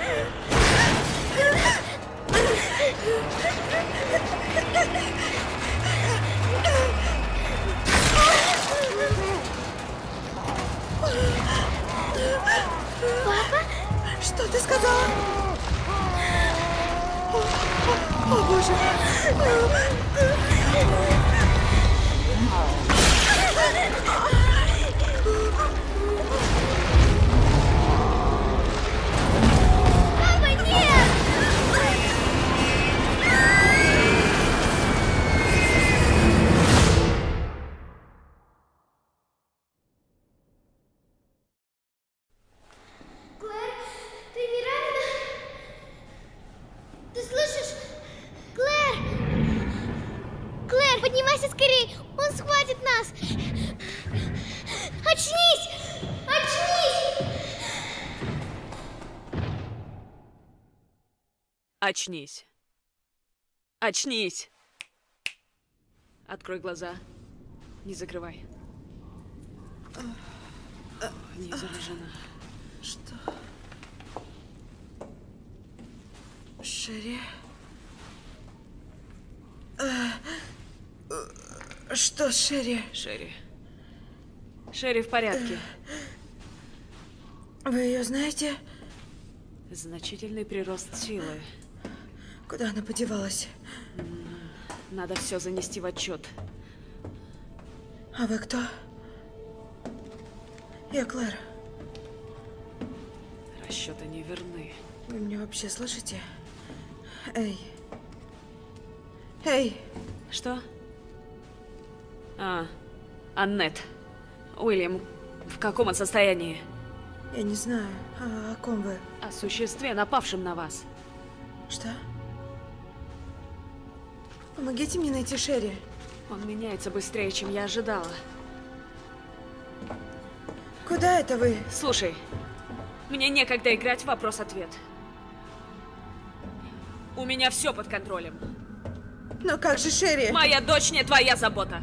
Папа? Что ты сказала? О, Боже! Папа, нет! Клэр, ты не ранена? Ты слышишь? Клэр! Клэр, поднимайся скорей! Он схватит нас! Очнись! Очнись! Очнись. Очнись. Открой глаза. Не закрывай. Не заражена. Что? Шерри? Что с Шерри? Шерри. Шерри в порядке. Вы ее знаете? Значительный прирост силы. Куда она подевалась? Надо все занести в отчет. А вы кто? Я Клэр. Расчеты не верны. Вы меня вообще слышите? Эй. Эй. Что? Аннет. Уильям, в каком он состоянии? Я не знаю. О ком вы? О существе, напавшем на вас. Что? Помогите мне найти Шерри. Он меняется быстрее, чем я ожидала. Куда это вы? Слушай, мне некогда играть в вопрос-ответ. У меня все под контролем. Но как же Шерри? Моя дочь не твоя забота.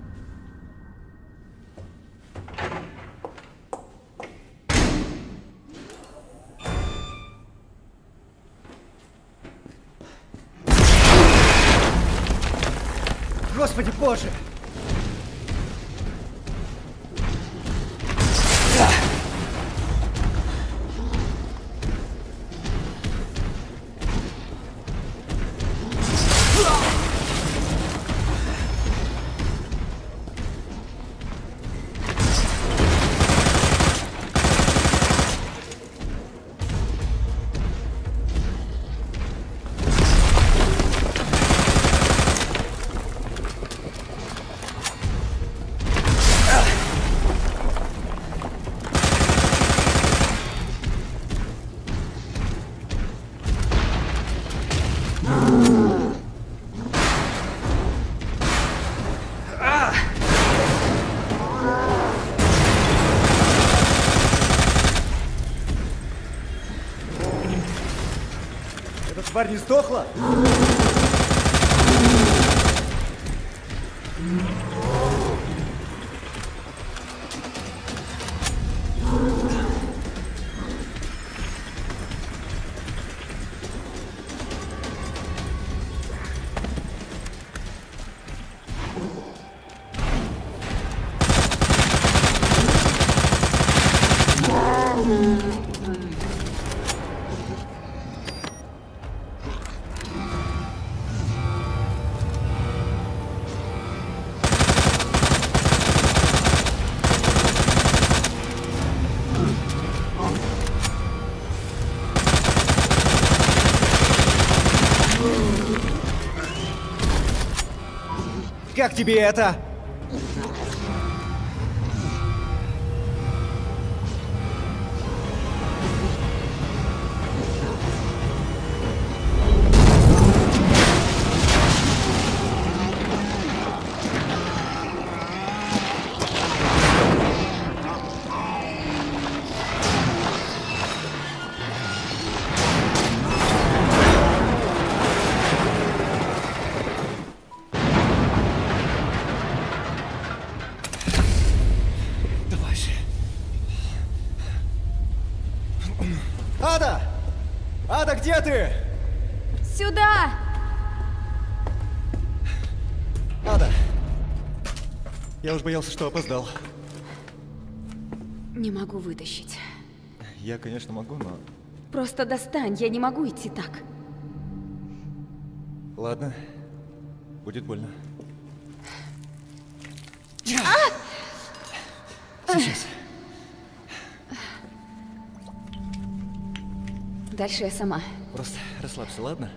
Господи боже! Эта тварь не сдохла? Как тебе это? Ада! Ада, где ты? Сюда! Ада! Я уж боялся, что опоздал. Не могу вытащить. Я, конечно, могу, но... Просто достань, я не могу идти так. Ладно. Будет больно. Сейчас. Дальше я сама. Просто расслабься, ладно?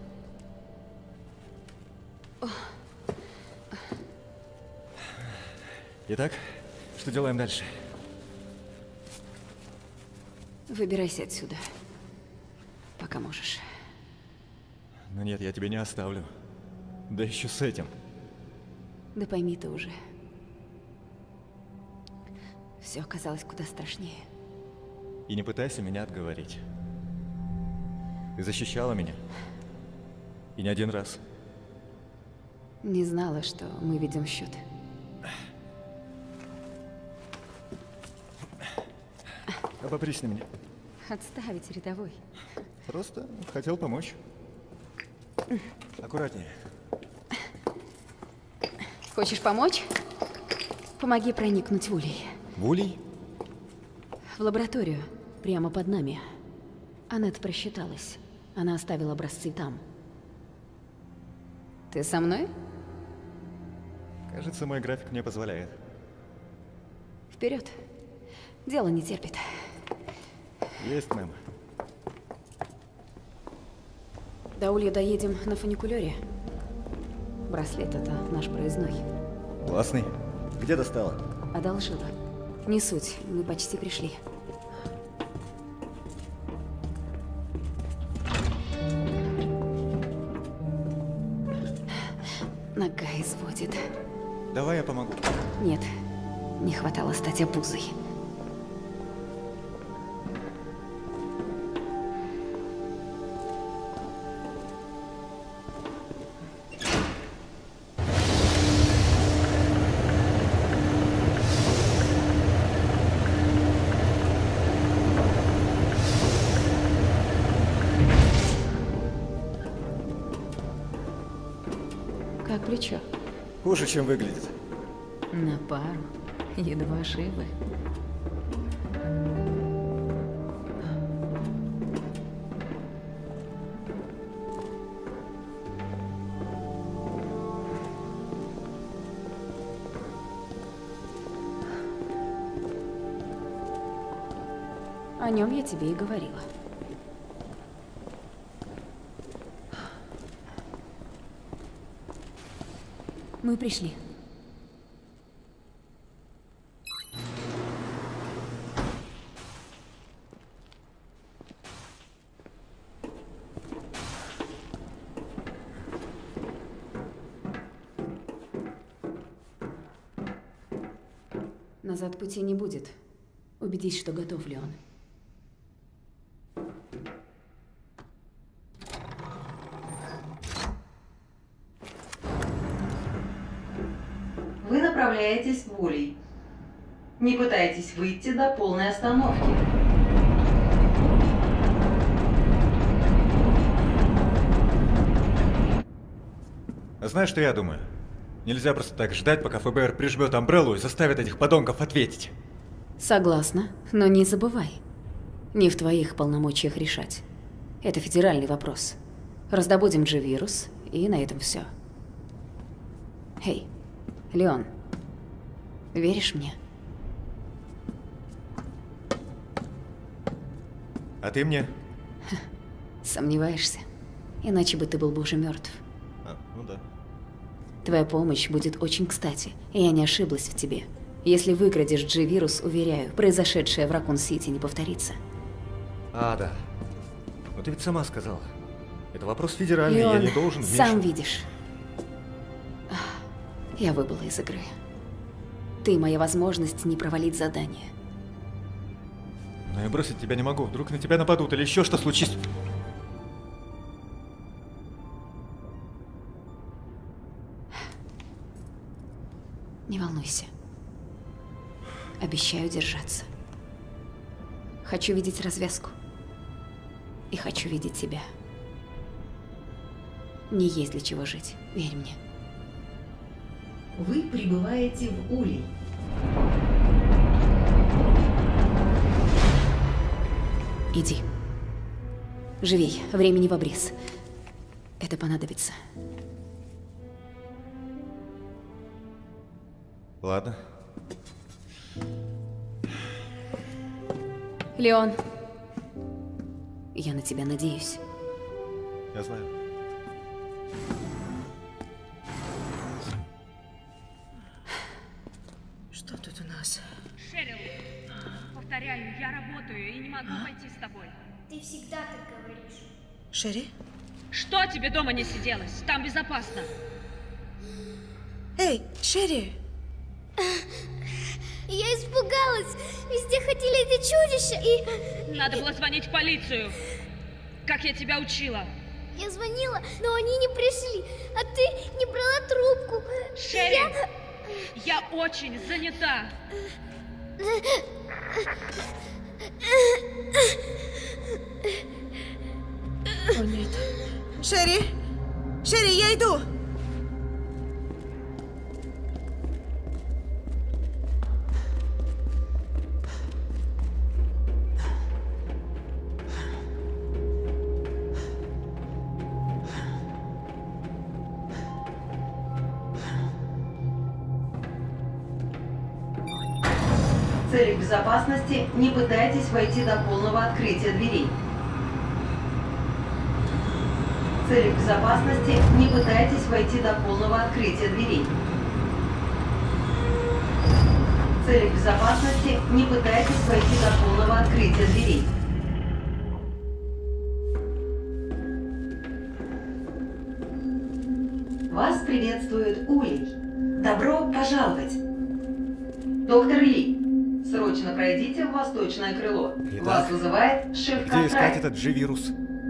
Итак, что делаем дальше? Выбирайся отсюда. Пока можешь. Ну нет, я тебя не оставлю. Да еще с этим. Да пойми ты уже. Все оказалось куда страшнее. И не пытайся меня отговорить. Ты защищала меня. И не один раз. Не знала, что мы ведем счет. Обопрись на меня. Отставить, рядовой. Просто хотел помочь. Аккуратнее. Хочешь помочь? Помоги проникнуть в улей. В улей? В лабораторию. Прямо под нами. Аннет просчиталась. Она оставила образцы там. Ты со мной? Кажется, мой график мне позволяет. Вперед. Дело не терпит. Есть, мэм. До улья доедем на фуникулёре. Браслет — это наш проездной. Классный. Где достала? Одолжила. Не суть, мы почти пришли. Нога изводит. Давай я помогу. Нет, не хватало стать обузой. Как плечо? Хуже, чем выглядит. На пару. Едва живы. О нем я тебе и говорила. Мы пришли. Назад пути не будет. Убедись, что готов ли он. Вы направляетесь в улей. Не пытайтесь выйти до полной остановки. Знаешь, что я думаю? Нельзя просто так ждать, пока ФБР прижмет Амбреллу и заставит этих подонков ответить. Согласна, но не забывай. Не в твоих полномочиях решать. Это федеральный вопрос. Раздобудем G-вирус, и на этом все. Эй, Леон, веришь мне? А ты мне? Сомневаешься? Иначе бы ты был бы уже мертв. Ну да. Твоя помощь будет очень кстати, и я не ошиблась в тебе. Если выкрадешь G-вирус, уверяю, произошедшее в Ракун-Сити не повторится. Да. Но ты ведь сама сказала. Это вопрос федеральный, Леон, я не должен сам видишь. Я выбыла из игры. Ты моя возможность не провалить задание. Но я бросить тебя не могу. Вдруг на тебя нападут или еще что случится. Не волнуйся. Обещаю держаться. Хочу видеть развязку. И хочу видеть тебя. Не есть для чего жить, верь мне. Вы прибываете в Улей. Иди. Живей, времени в обрез. Это понадобится. Ладно. Леон, я на тебя надеюсь. Я знаю. Что тут у нас? Шерил, повторяю, я работаю и не могу пойти с тобой. Ты всегда так говоришь. Шерри? Что тебе дома не сиделось? Там безопасно. Эй, Шерри! Я испугалась. Везде ходили эти чудища и... Надо было звонить в полицию, как я тебя учила. Я звонила, но они не пришли, а ты не брала трубку. Шерри, я очень занята. О, нет. Шерри! Шерри, я иду! В целях безопасности не пытайтесь войти до полного открытия дверей. В целях безопасности не пытайтесь войти до полного открытия дверей. В целях безопасности не пытайтесь войти до полного открытия дверей. Вас приветствует Улей. Добро пожаловать. Доктор Ли, срочно пройдите в восточное крыло. Итак, вас вызывает шеф где искать этот G-вирус?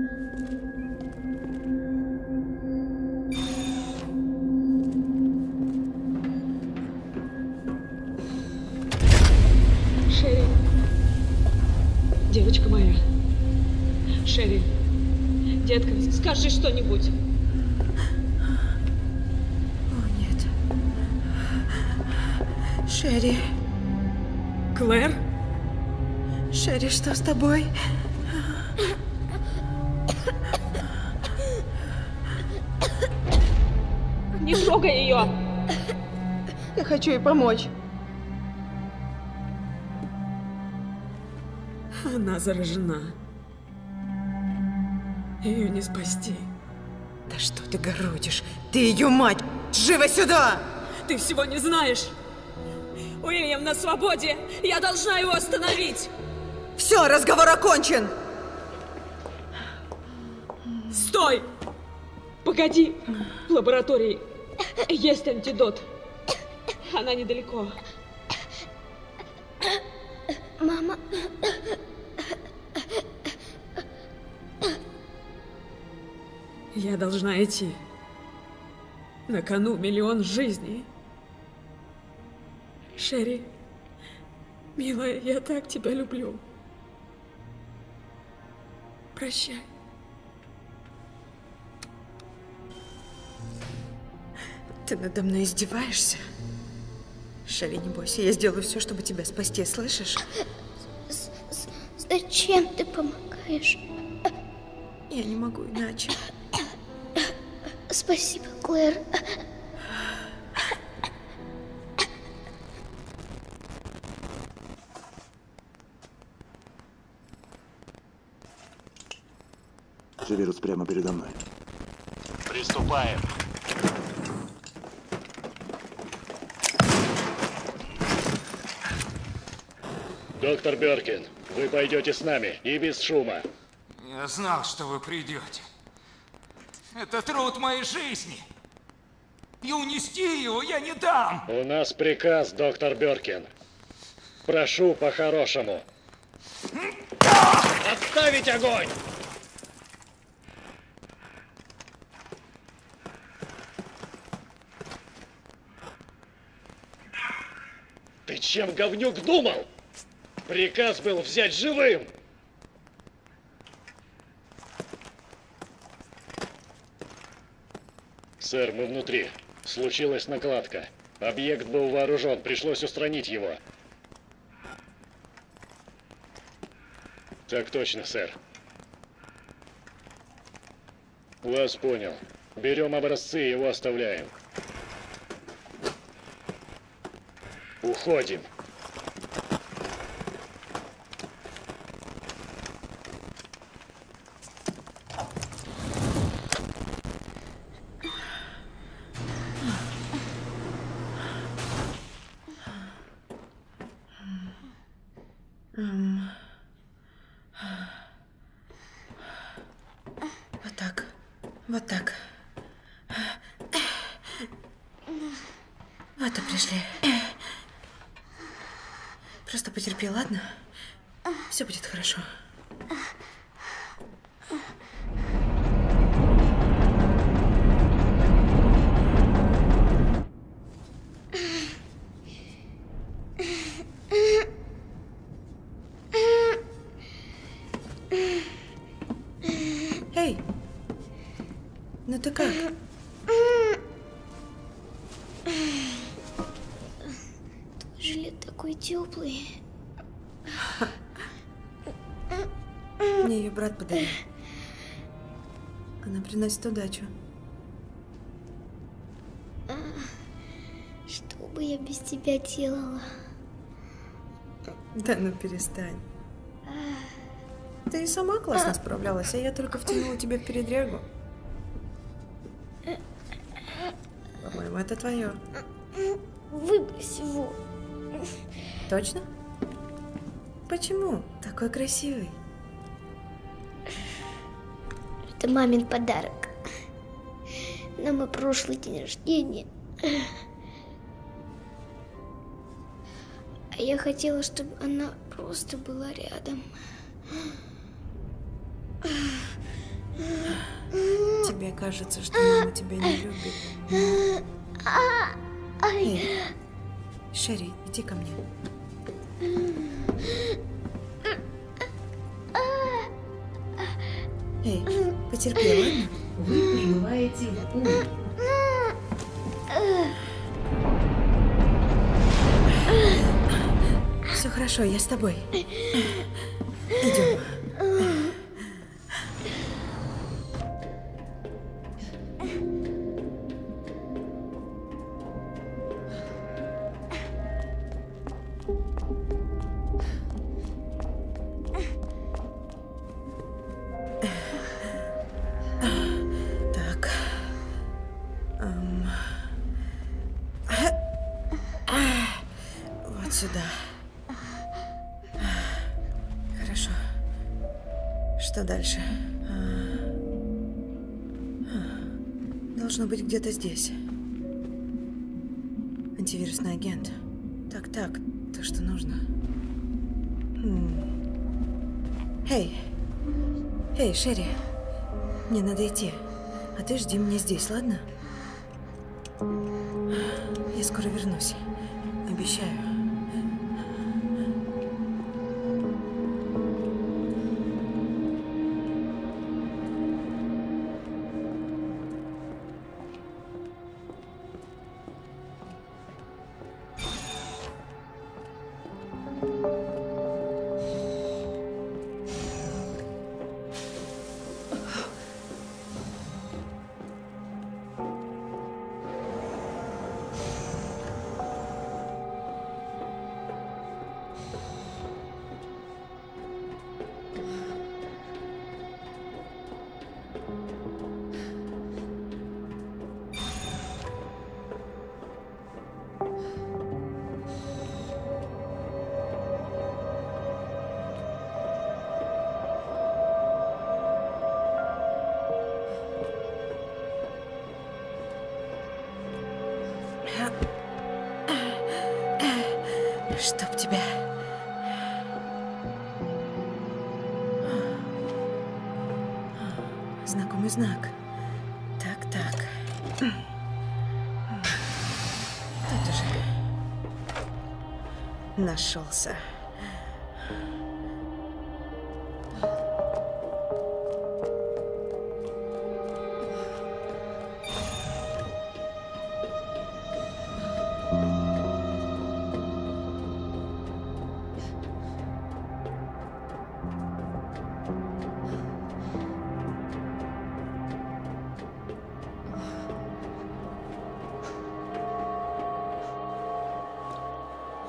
Шерри, девочка моя. Шерри, детка, скажи что-нибудь. О, нет. Шерри. Клэр? Шерри, что с тобой? Не трогай ее! Я хочу ей помочь. Она заражена. Ее не спасти. Да что ты городишь? Ты ее мать! Живо сюда! Ты всего не знаешь. Уильям на свободе. Я должна его остановить. Все, разговор окончен. Стой! Погоди. В лаборатории есть антидот. Она недалеко. Мама. Я должна идти. На кону 1 000 000 жизней. Шерри, милая, я так тебя люблю. Прощай. Ты надо мной издеваешься? Шерри, не бойся, я сделаю все, чтобы тебя спасти, слышишь? Зачем ты помогаешь? Я не могу иначе. Спасибо, Клэр. Вирус прямо передо мной. Приступаем. Доктор Бёркин, вы пойдете с нами и без шума. Я знал, что вы придете. Это труд моей жизни. И унести его я не дам. У нас приказ, доктор Бёркин. Прошу по-хорошему. Отставить огонь! Ты чем, говнюк, думал? Приказ был взять живым! Сэр, мы внутри. Случилась накладка. Объект был вооружен, пришлось устранить его. Так точно, сэр. Вас понял. Берем образцы и его оставляем. Уходим. Вот так. Вот так. Вот и пришли. Просто потерпи, ладно? Все будет хорошо. Эй! Ну ты как? Жилет такой теплый. Мне ее брат подарил. Она приносит удачу. Что бы я без тебя делала? Да ну перестань. Ты и сама классно справлялась, а я только втянула тебя в передрягу. По-моему, это твое. Выбрось его. Точно? Почему? Такой красивый. Это мамин подарок. На мой прошлый день рождения. А я хотела, чтобы она просто была рядом. Тебе кажется, что мама тебя не любит. Эй, Шерри, иди ко мне. Эй, потерпи, ладно? Вы прибываете в Уль. Все хорошо, я с тобой. Идем. Так. Вот сюда. Хорошо. Что дальше? Должно быть где-то здесь. Антивирусный агент. Так, то, что нужно. Эй! Эй, Шерри! Мне надо идти. А ты жди меня здесь, ладно? Я скоро вернусь. Обещаю. Чтоб тебя. Знакомый знак. Так. Тут уже. Нашелся.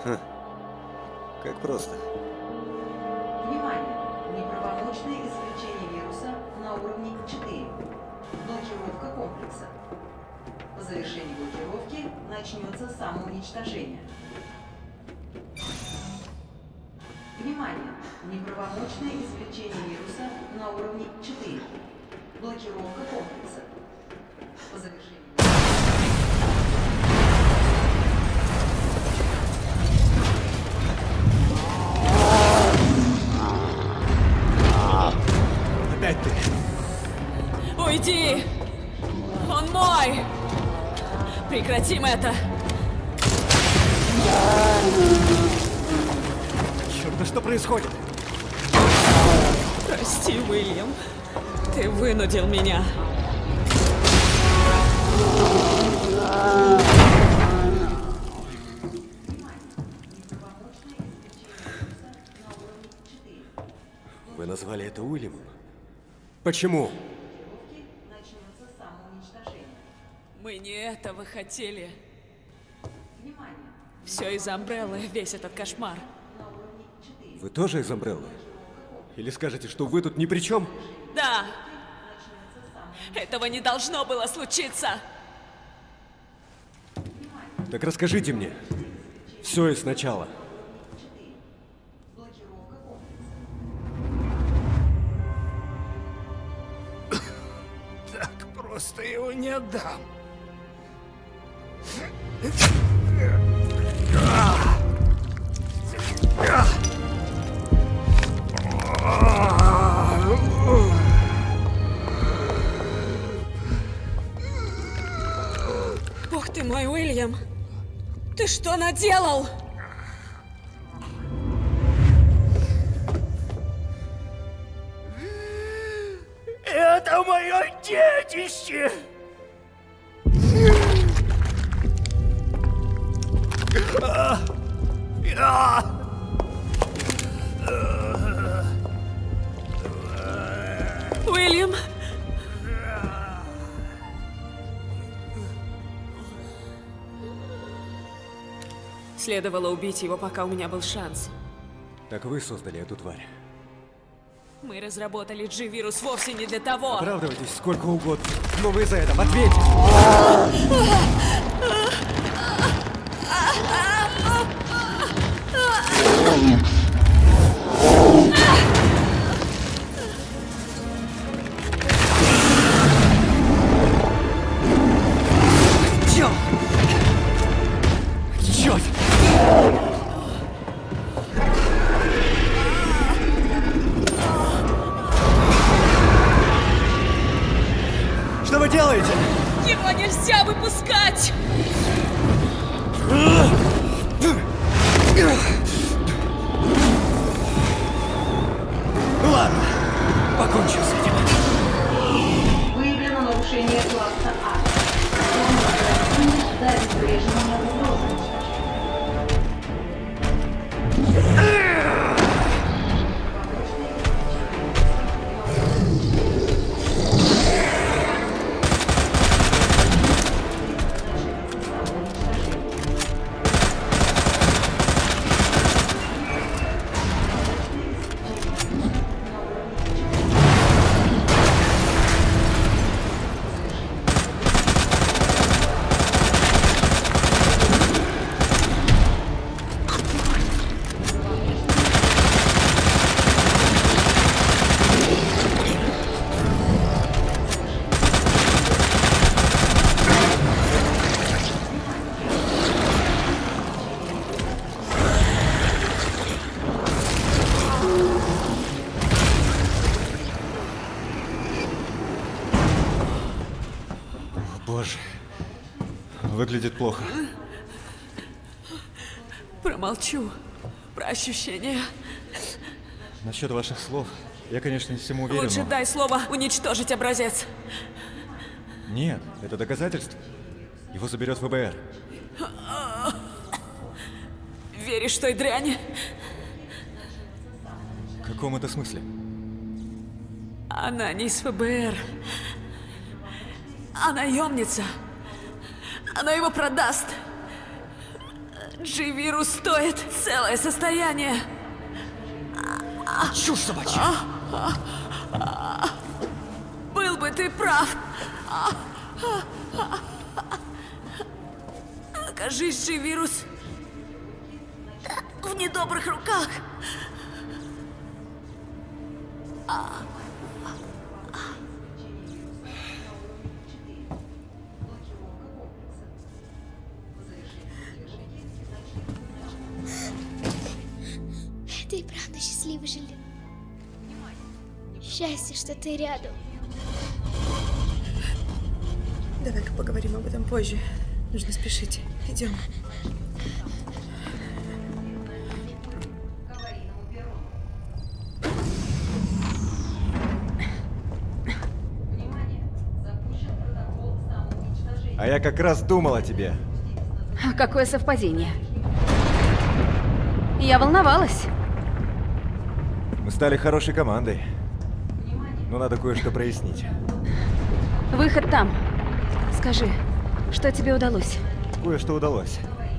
Как просто. Внимание! Неправомочное извлечение вируса на уровне 4. Блокировка комплекса. По завершении блокировки начнется самоуничтожение. Внимание! Неправомочное извлечение вируса на уровне 4. Блокировка комплекса. По завершении... Опять ты! Уйди! Он мой! Прекратим это! Черт, да что происходит? Прости, Уильям. Ты вынудил меня. Вы назвали это Уильямом? Почему? Мы не этого хотели. Все из-за Амбреллы, весь этот кошмар. Вы тоже из Амбреллы? Или скажете, что вы тут ни при чем? Да. Этого не должно было случиться. Так расскажите мне. Все и сначала. Так просто его не отдам. Бог ты мой, Уильям! Ты что наделал? Это мое детище! Уильям! Следовало убить его, пока у меня был шанс. Так вы создали эту тварь. Мы разработали G-вирус вовсе не для того. Оправдывайтесь сколько угодно, но вы за это ответите. Черт! Что вы делаете? Его нельзя выпускать! Ладно, покончим с этим. Выявлено нарушение класса А. До обезвреживания угрозы. Боже, выглядит плохо. Промолчу. Про ощущения. Насчет ваших слов, я, конечно, не всему верю, Лучше но... дай слово уничтожить образец. Нет, это доказательство. Его заберет ФБР. Веришь той дряни? В каком это смысле? Она не из ФБР. Она наемница. Она его продаст. G-вирус стоит целое состояние. Чушь собачья. Был бы ты прав. Окажись, G-вирус в недобрых руках. Ты и правда счастливый, Жили. Счастье, что ты рядом. Давай-ка поговорим об этом позже. Нужно спешить. Идем. А я как раз думал о тебе. Какое совпадение. Я волновалась. Мы стали хорошей командой. Но надо кое-что прояснить. Выход там. Скажи, что тебе удалось? Кое-что удалось.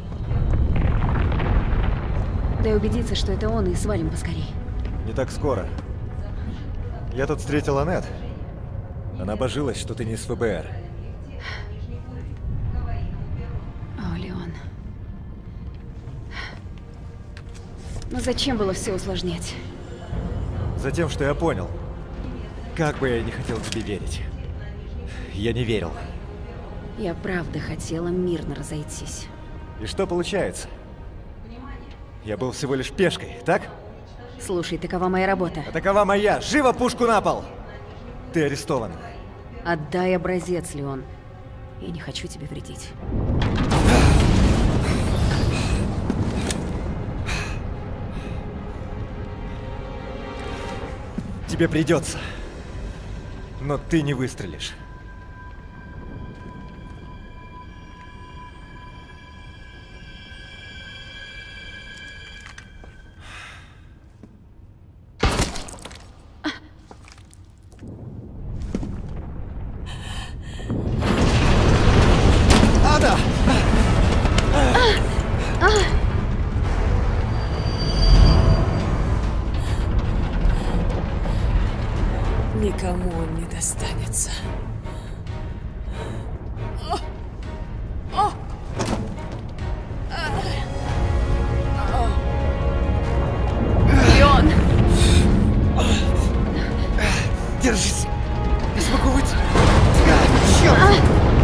Дай убедиться, что это он, и свалим поскорей. Не так скоро. Я тут встретил Аннет. Она божилась, что ты не из ФБР. О, Леон. Но зачем было все усложнять? Затем, что я понял. Как бы я не хотел тебе верить. Я не верил. Я правда хотела мирно разойтись. И что получается? Я был всего лишь пешкой, так? Слушай, такова моя работа. А такова моя! Живо пушку на пол! Ты арестован. Отдай образец, Леон. Я не хочу тебе вредить. Тебе придется. Но ты не выстрелишь. Ада! Никому он не достанется. Леон! Держись! Я смогу выйти! Черт!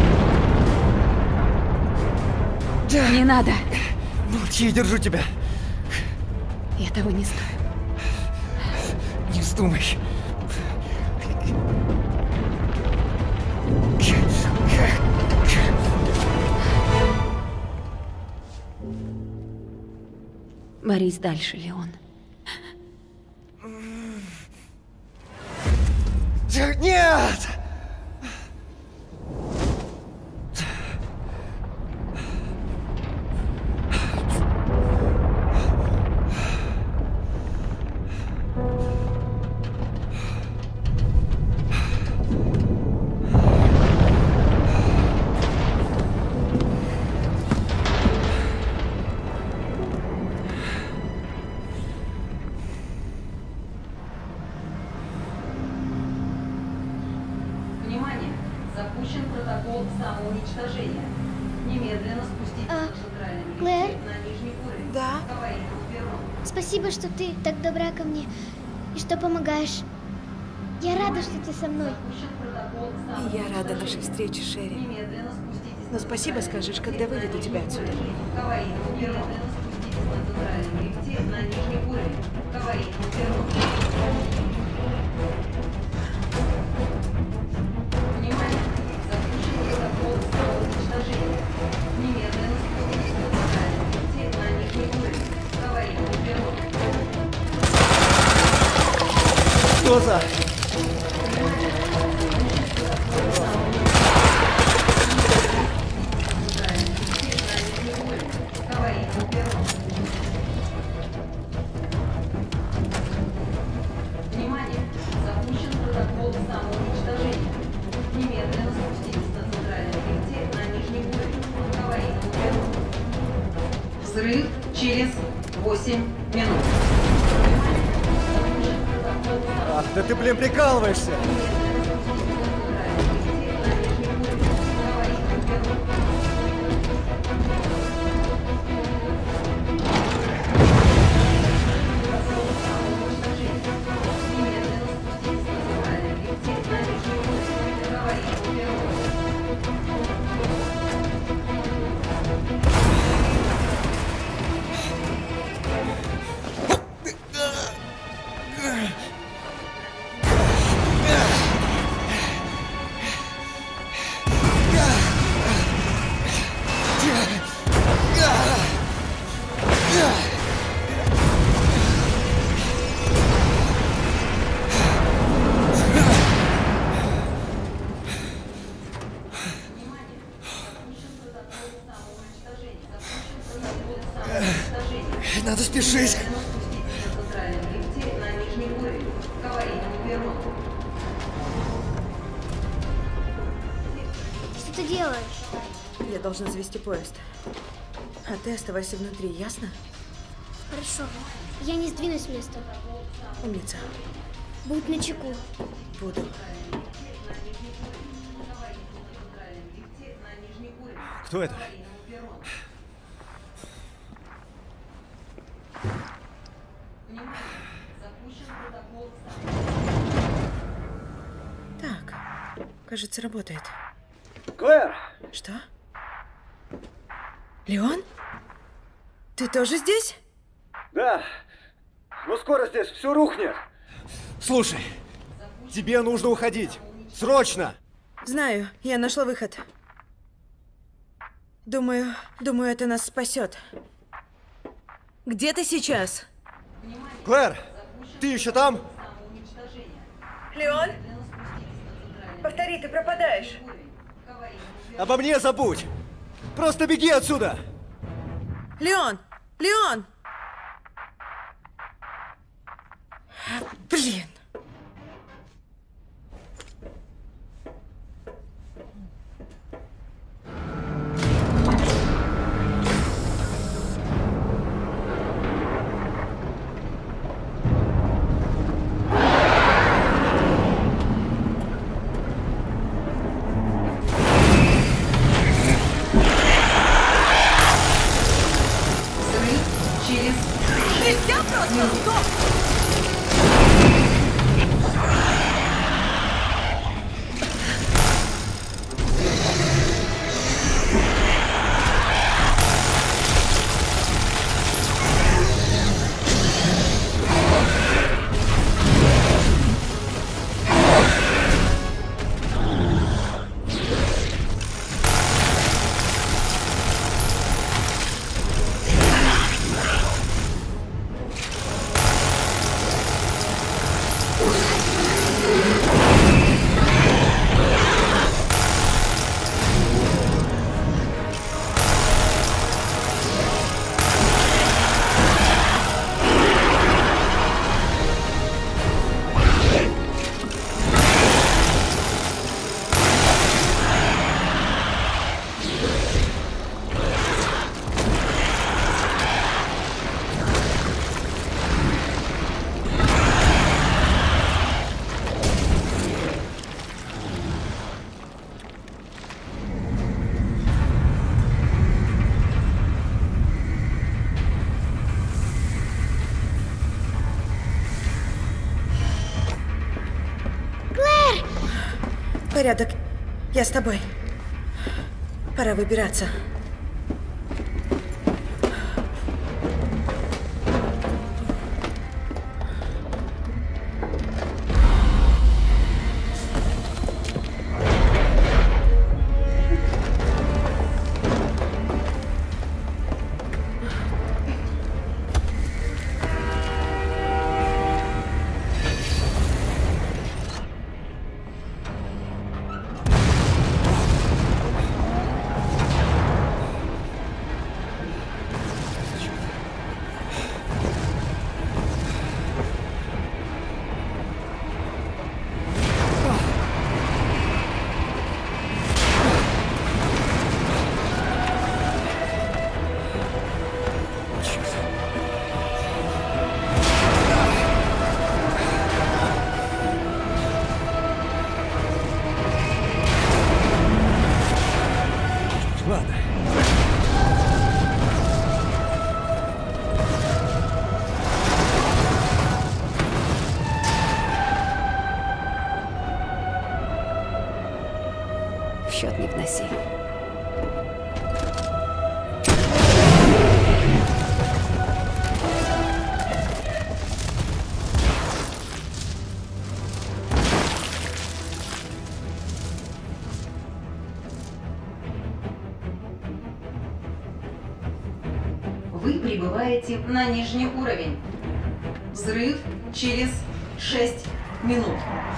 Не надо! Молчи, я держу тебя! Я того не стою. Не вздумай! Борись дальше, Леон. Нет! Внимание! Запущен протокол самоуничтожения. Немедленно спуститесь по центральной Клэр? лифте на нижний уровень. Да? Аварийному перрону. Спасибо, что ты так добра ко мне и что помогаешь. Я рада, что ты со мной. И я рада нашей встрече, Шерри. Но спасибо скажешь, когда выведу тебя отсюда. К аварийному перрону. Спуститесь на центральном лифте на нижний уровень. К аварийному перрону. Внимание! Запущен протокол самоуничтожения. Немедленно спуститесь на центральном лифте на нижний уровень. К аварийному перрону. Что за... Внимание! Запущен протокол самоуничтожения. Немедленно спуститесь на центральном лифте на нижний уровень. К аварийному перрону. Взрыв 8 минут. Ах, да ты, блин, прикалываешься! Надо спешить. Что ты делаешь? Я должна завести поезд. А ты оставайся внутри, ясно? Хорошо. Я не сдвинусь с места. Умница. Будь начеку. Буду. Кто это? Так, кажется, работает. Клэр! Что? Леон? Ты тоже здесь? Да. Но скоро здесь все рухнет. Слушай, тебе нужно уходить. Срочно! Знаю, я нашла выход. Думаю, это нас спасет. Где ты сейчас? Клэр, ты еще там? Леон? Повтори, ты пропадаешь. Обо мне забудь. Просто беги отсюда. Леон! Леон! Блин! Через... Нельзя просто! Стоп! Порядок. Я с тобой. Пора выбираться. счет не вноси. Вы прибываете на нижний уровень. Взрыв через 6 минут.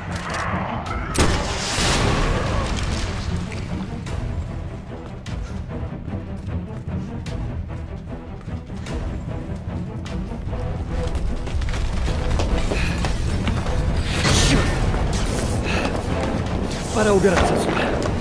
Пора убираться отсюда.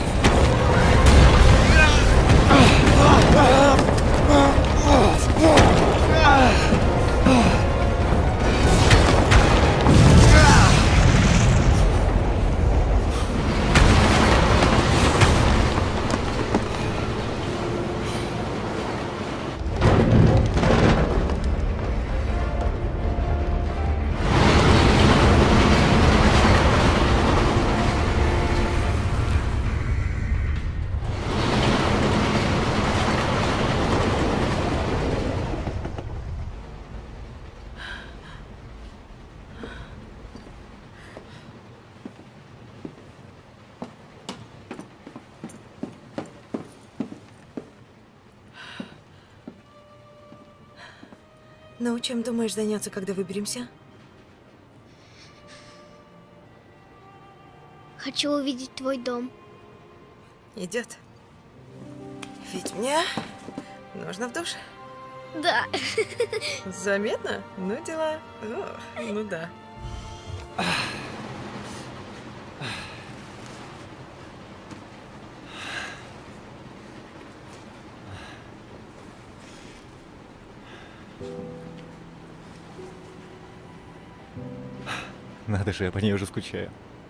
Ну, чем думаешь заняться, когда выберемся? Хочу увидеть твой дом. Идет. Ведь мне нужно в душ. Да. Заметно? Ну, дела. О, ну да. Надо же, я по ней уже скучаю.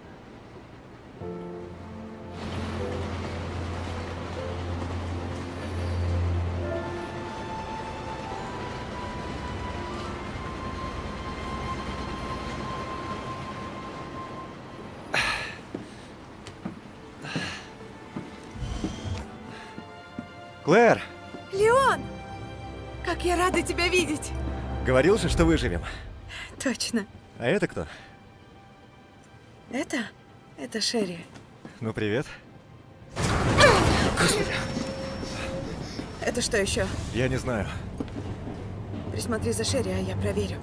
Клэр! Леон! Как я рада тебя видеть! Говорил же, что выживем. Точно. А это кто? Это Шерри. Ну, привет. Это что еще? Я не знаю. Присмотри за Шерри, а я проверю.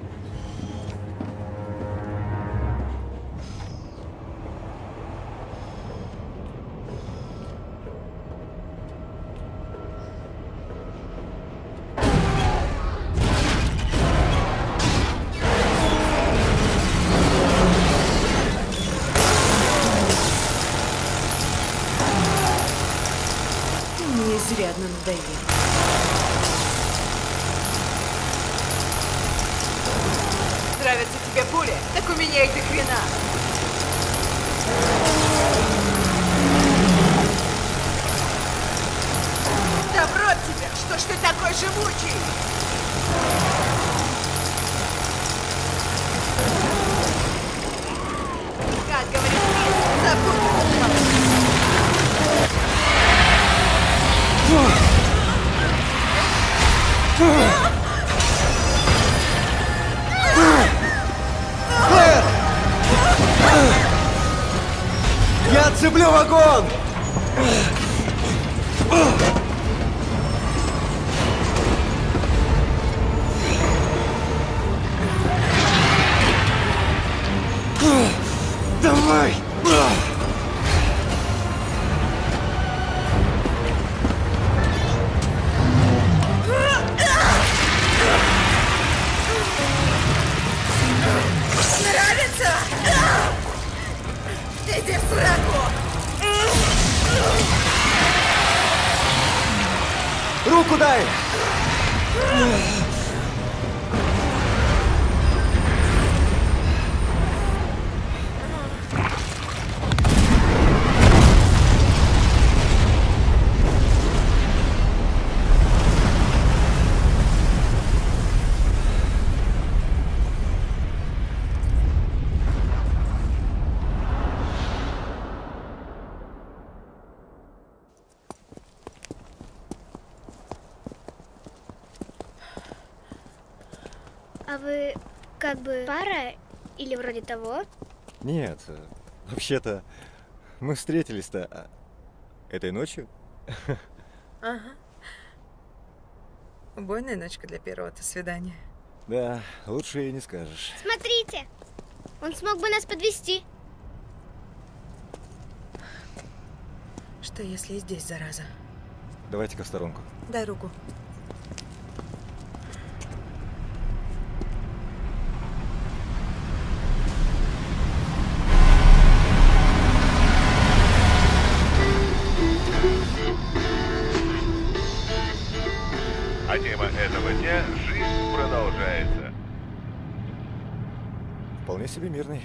Изрядно надоело. Нравятся тебе пули? Так у меня их до хрена. Добро тебе! Что ж ты такой живучий? Как говорит Крис, забудь. Клэр! Я отцеплю вагон! Давай! Нравится? Иди в сраку! Руку дай! вы как бы пара или вроде того? Нет, вообще-то мы встретились-то этой ночью. Ага. Убойная ночка для первого-то свидания. Да, лучше и не скажешь. Смотрите, он смог бы нас подвести. Что если и здесь зараза? Давайте-ка в сторонку. Дай руку. А тема этого дня – жизнь продолжается. Вполне себе мирный.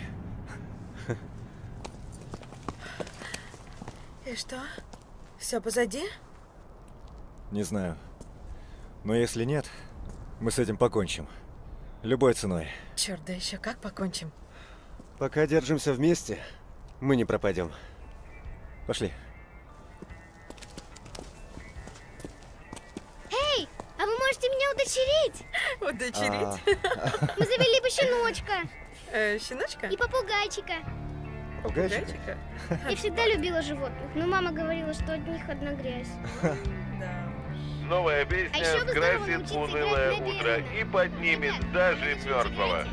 И что? Все позади? Не знаю. Но если нет, мы с этим покончим. Любой ценой. Черт, да еще как покончим? Пока держимся вместе, мы не пропадем. Пошли. Эй, а вы можете меня удочерить? Удочерить? Мы завели бы щеночка. Щеночка? И попугайчика. Попугайчика? Я всегда любила животных, но мама говорила, что от них одна грязь. Новая песня скрасит унылое утро и поднимет даже мертвого.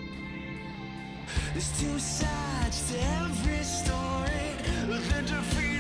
There's two sides to every story. The defeat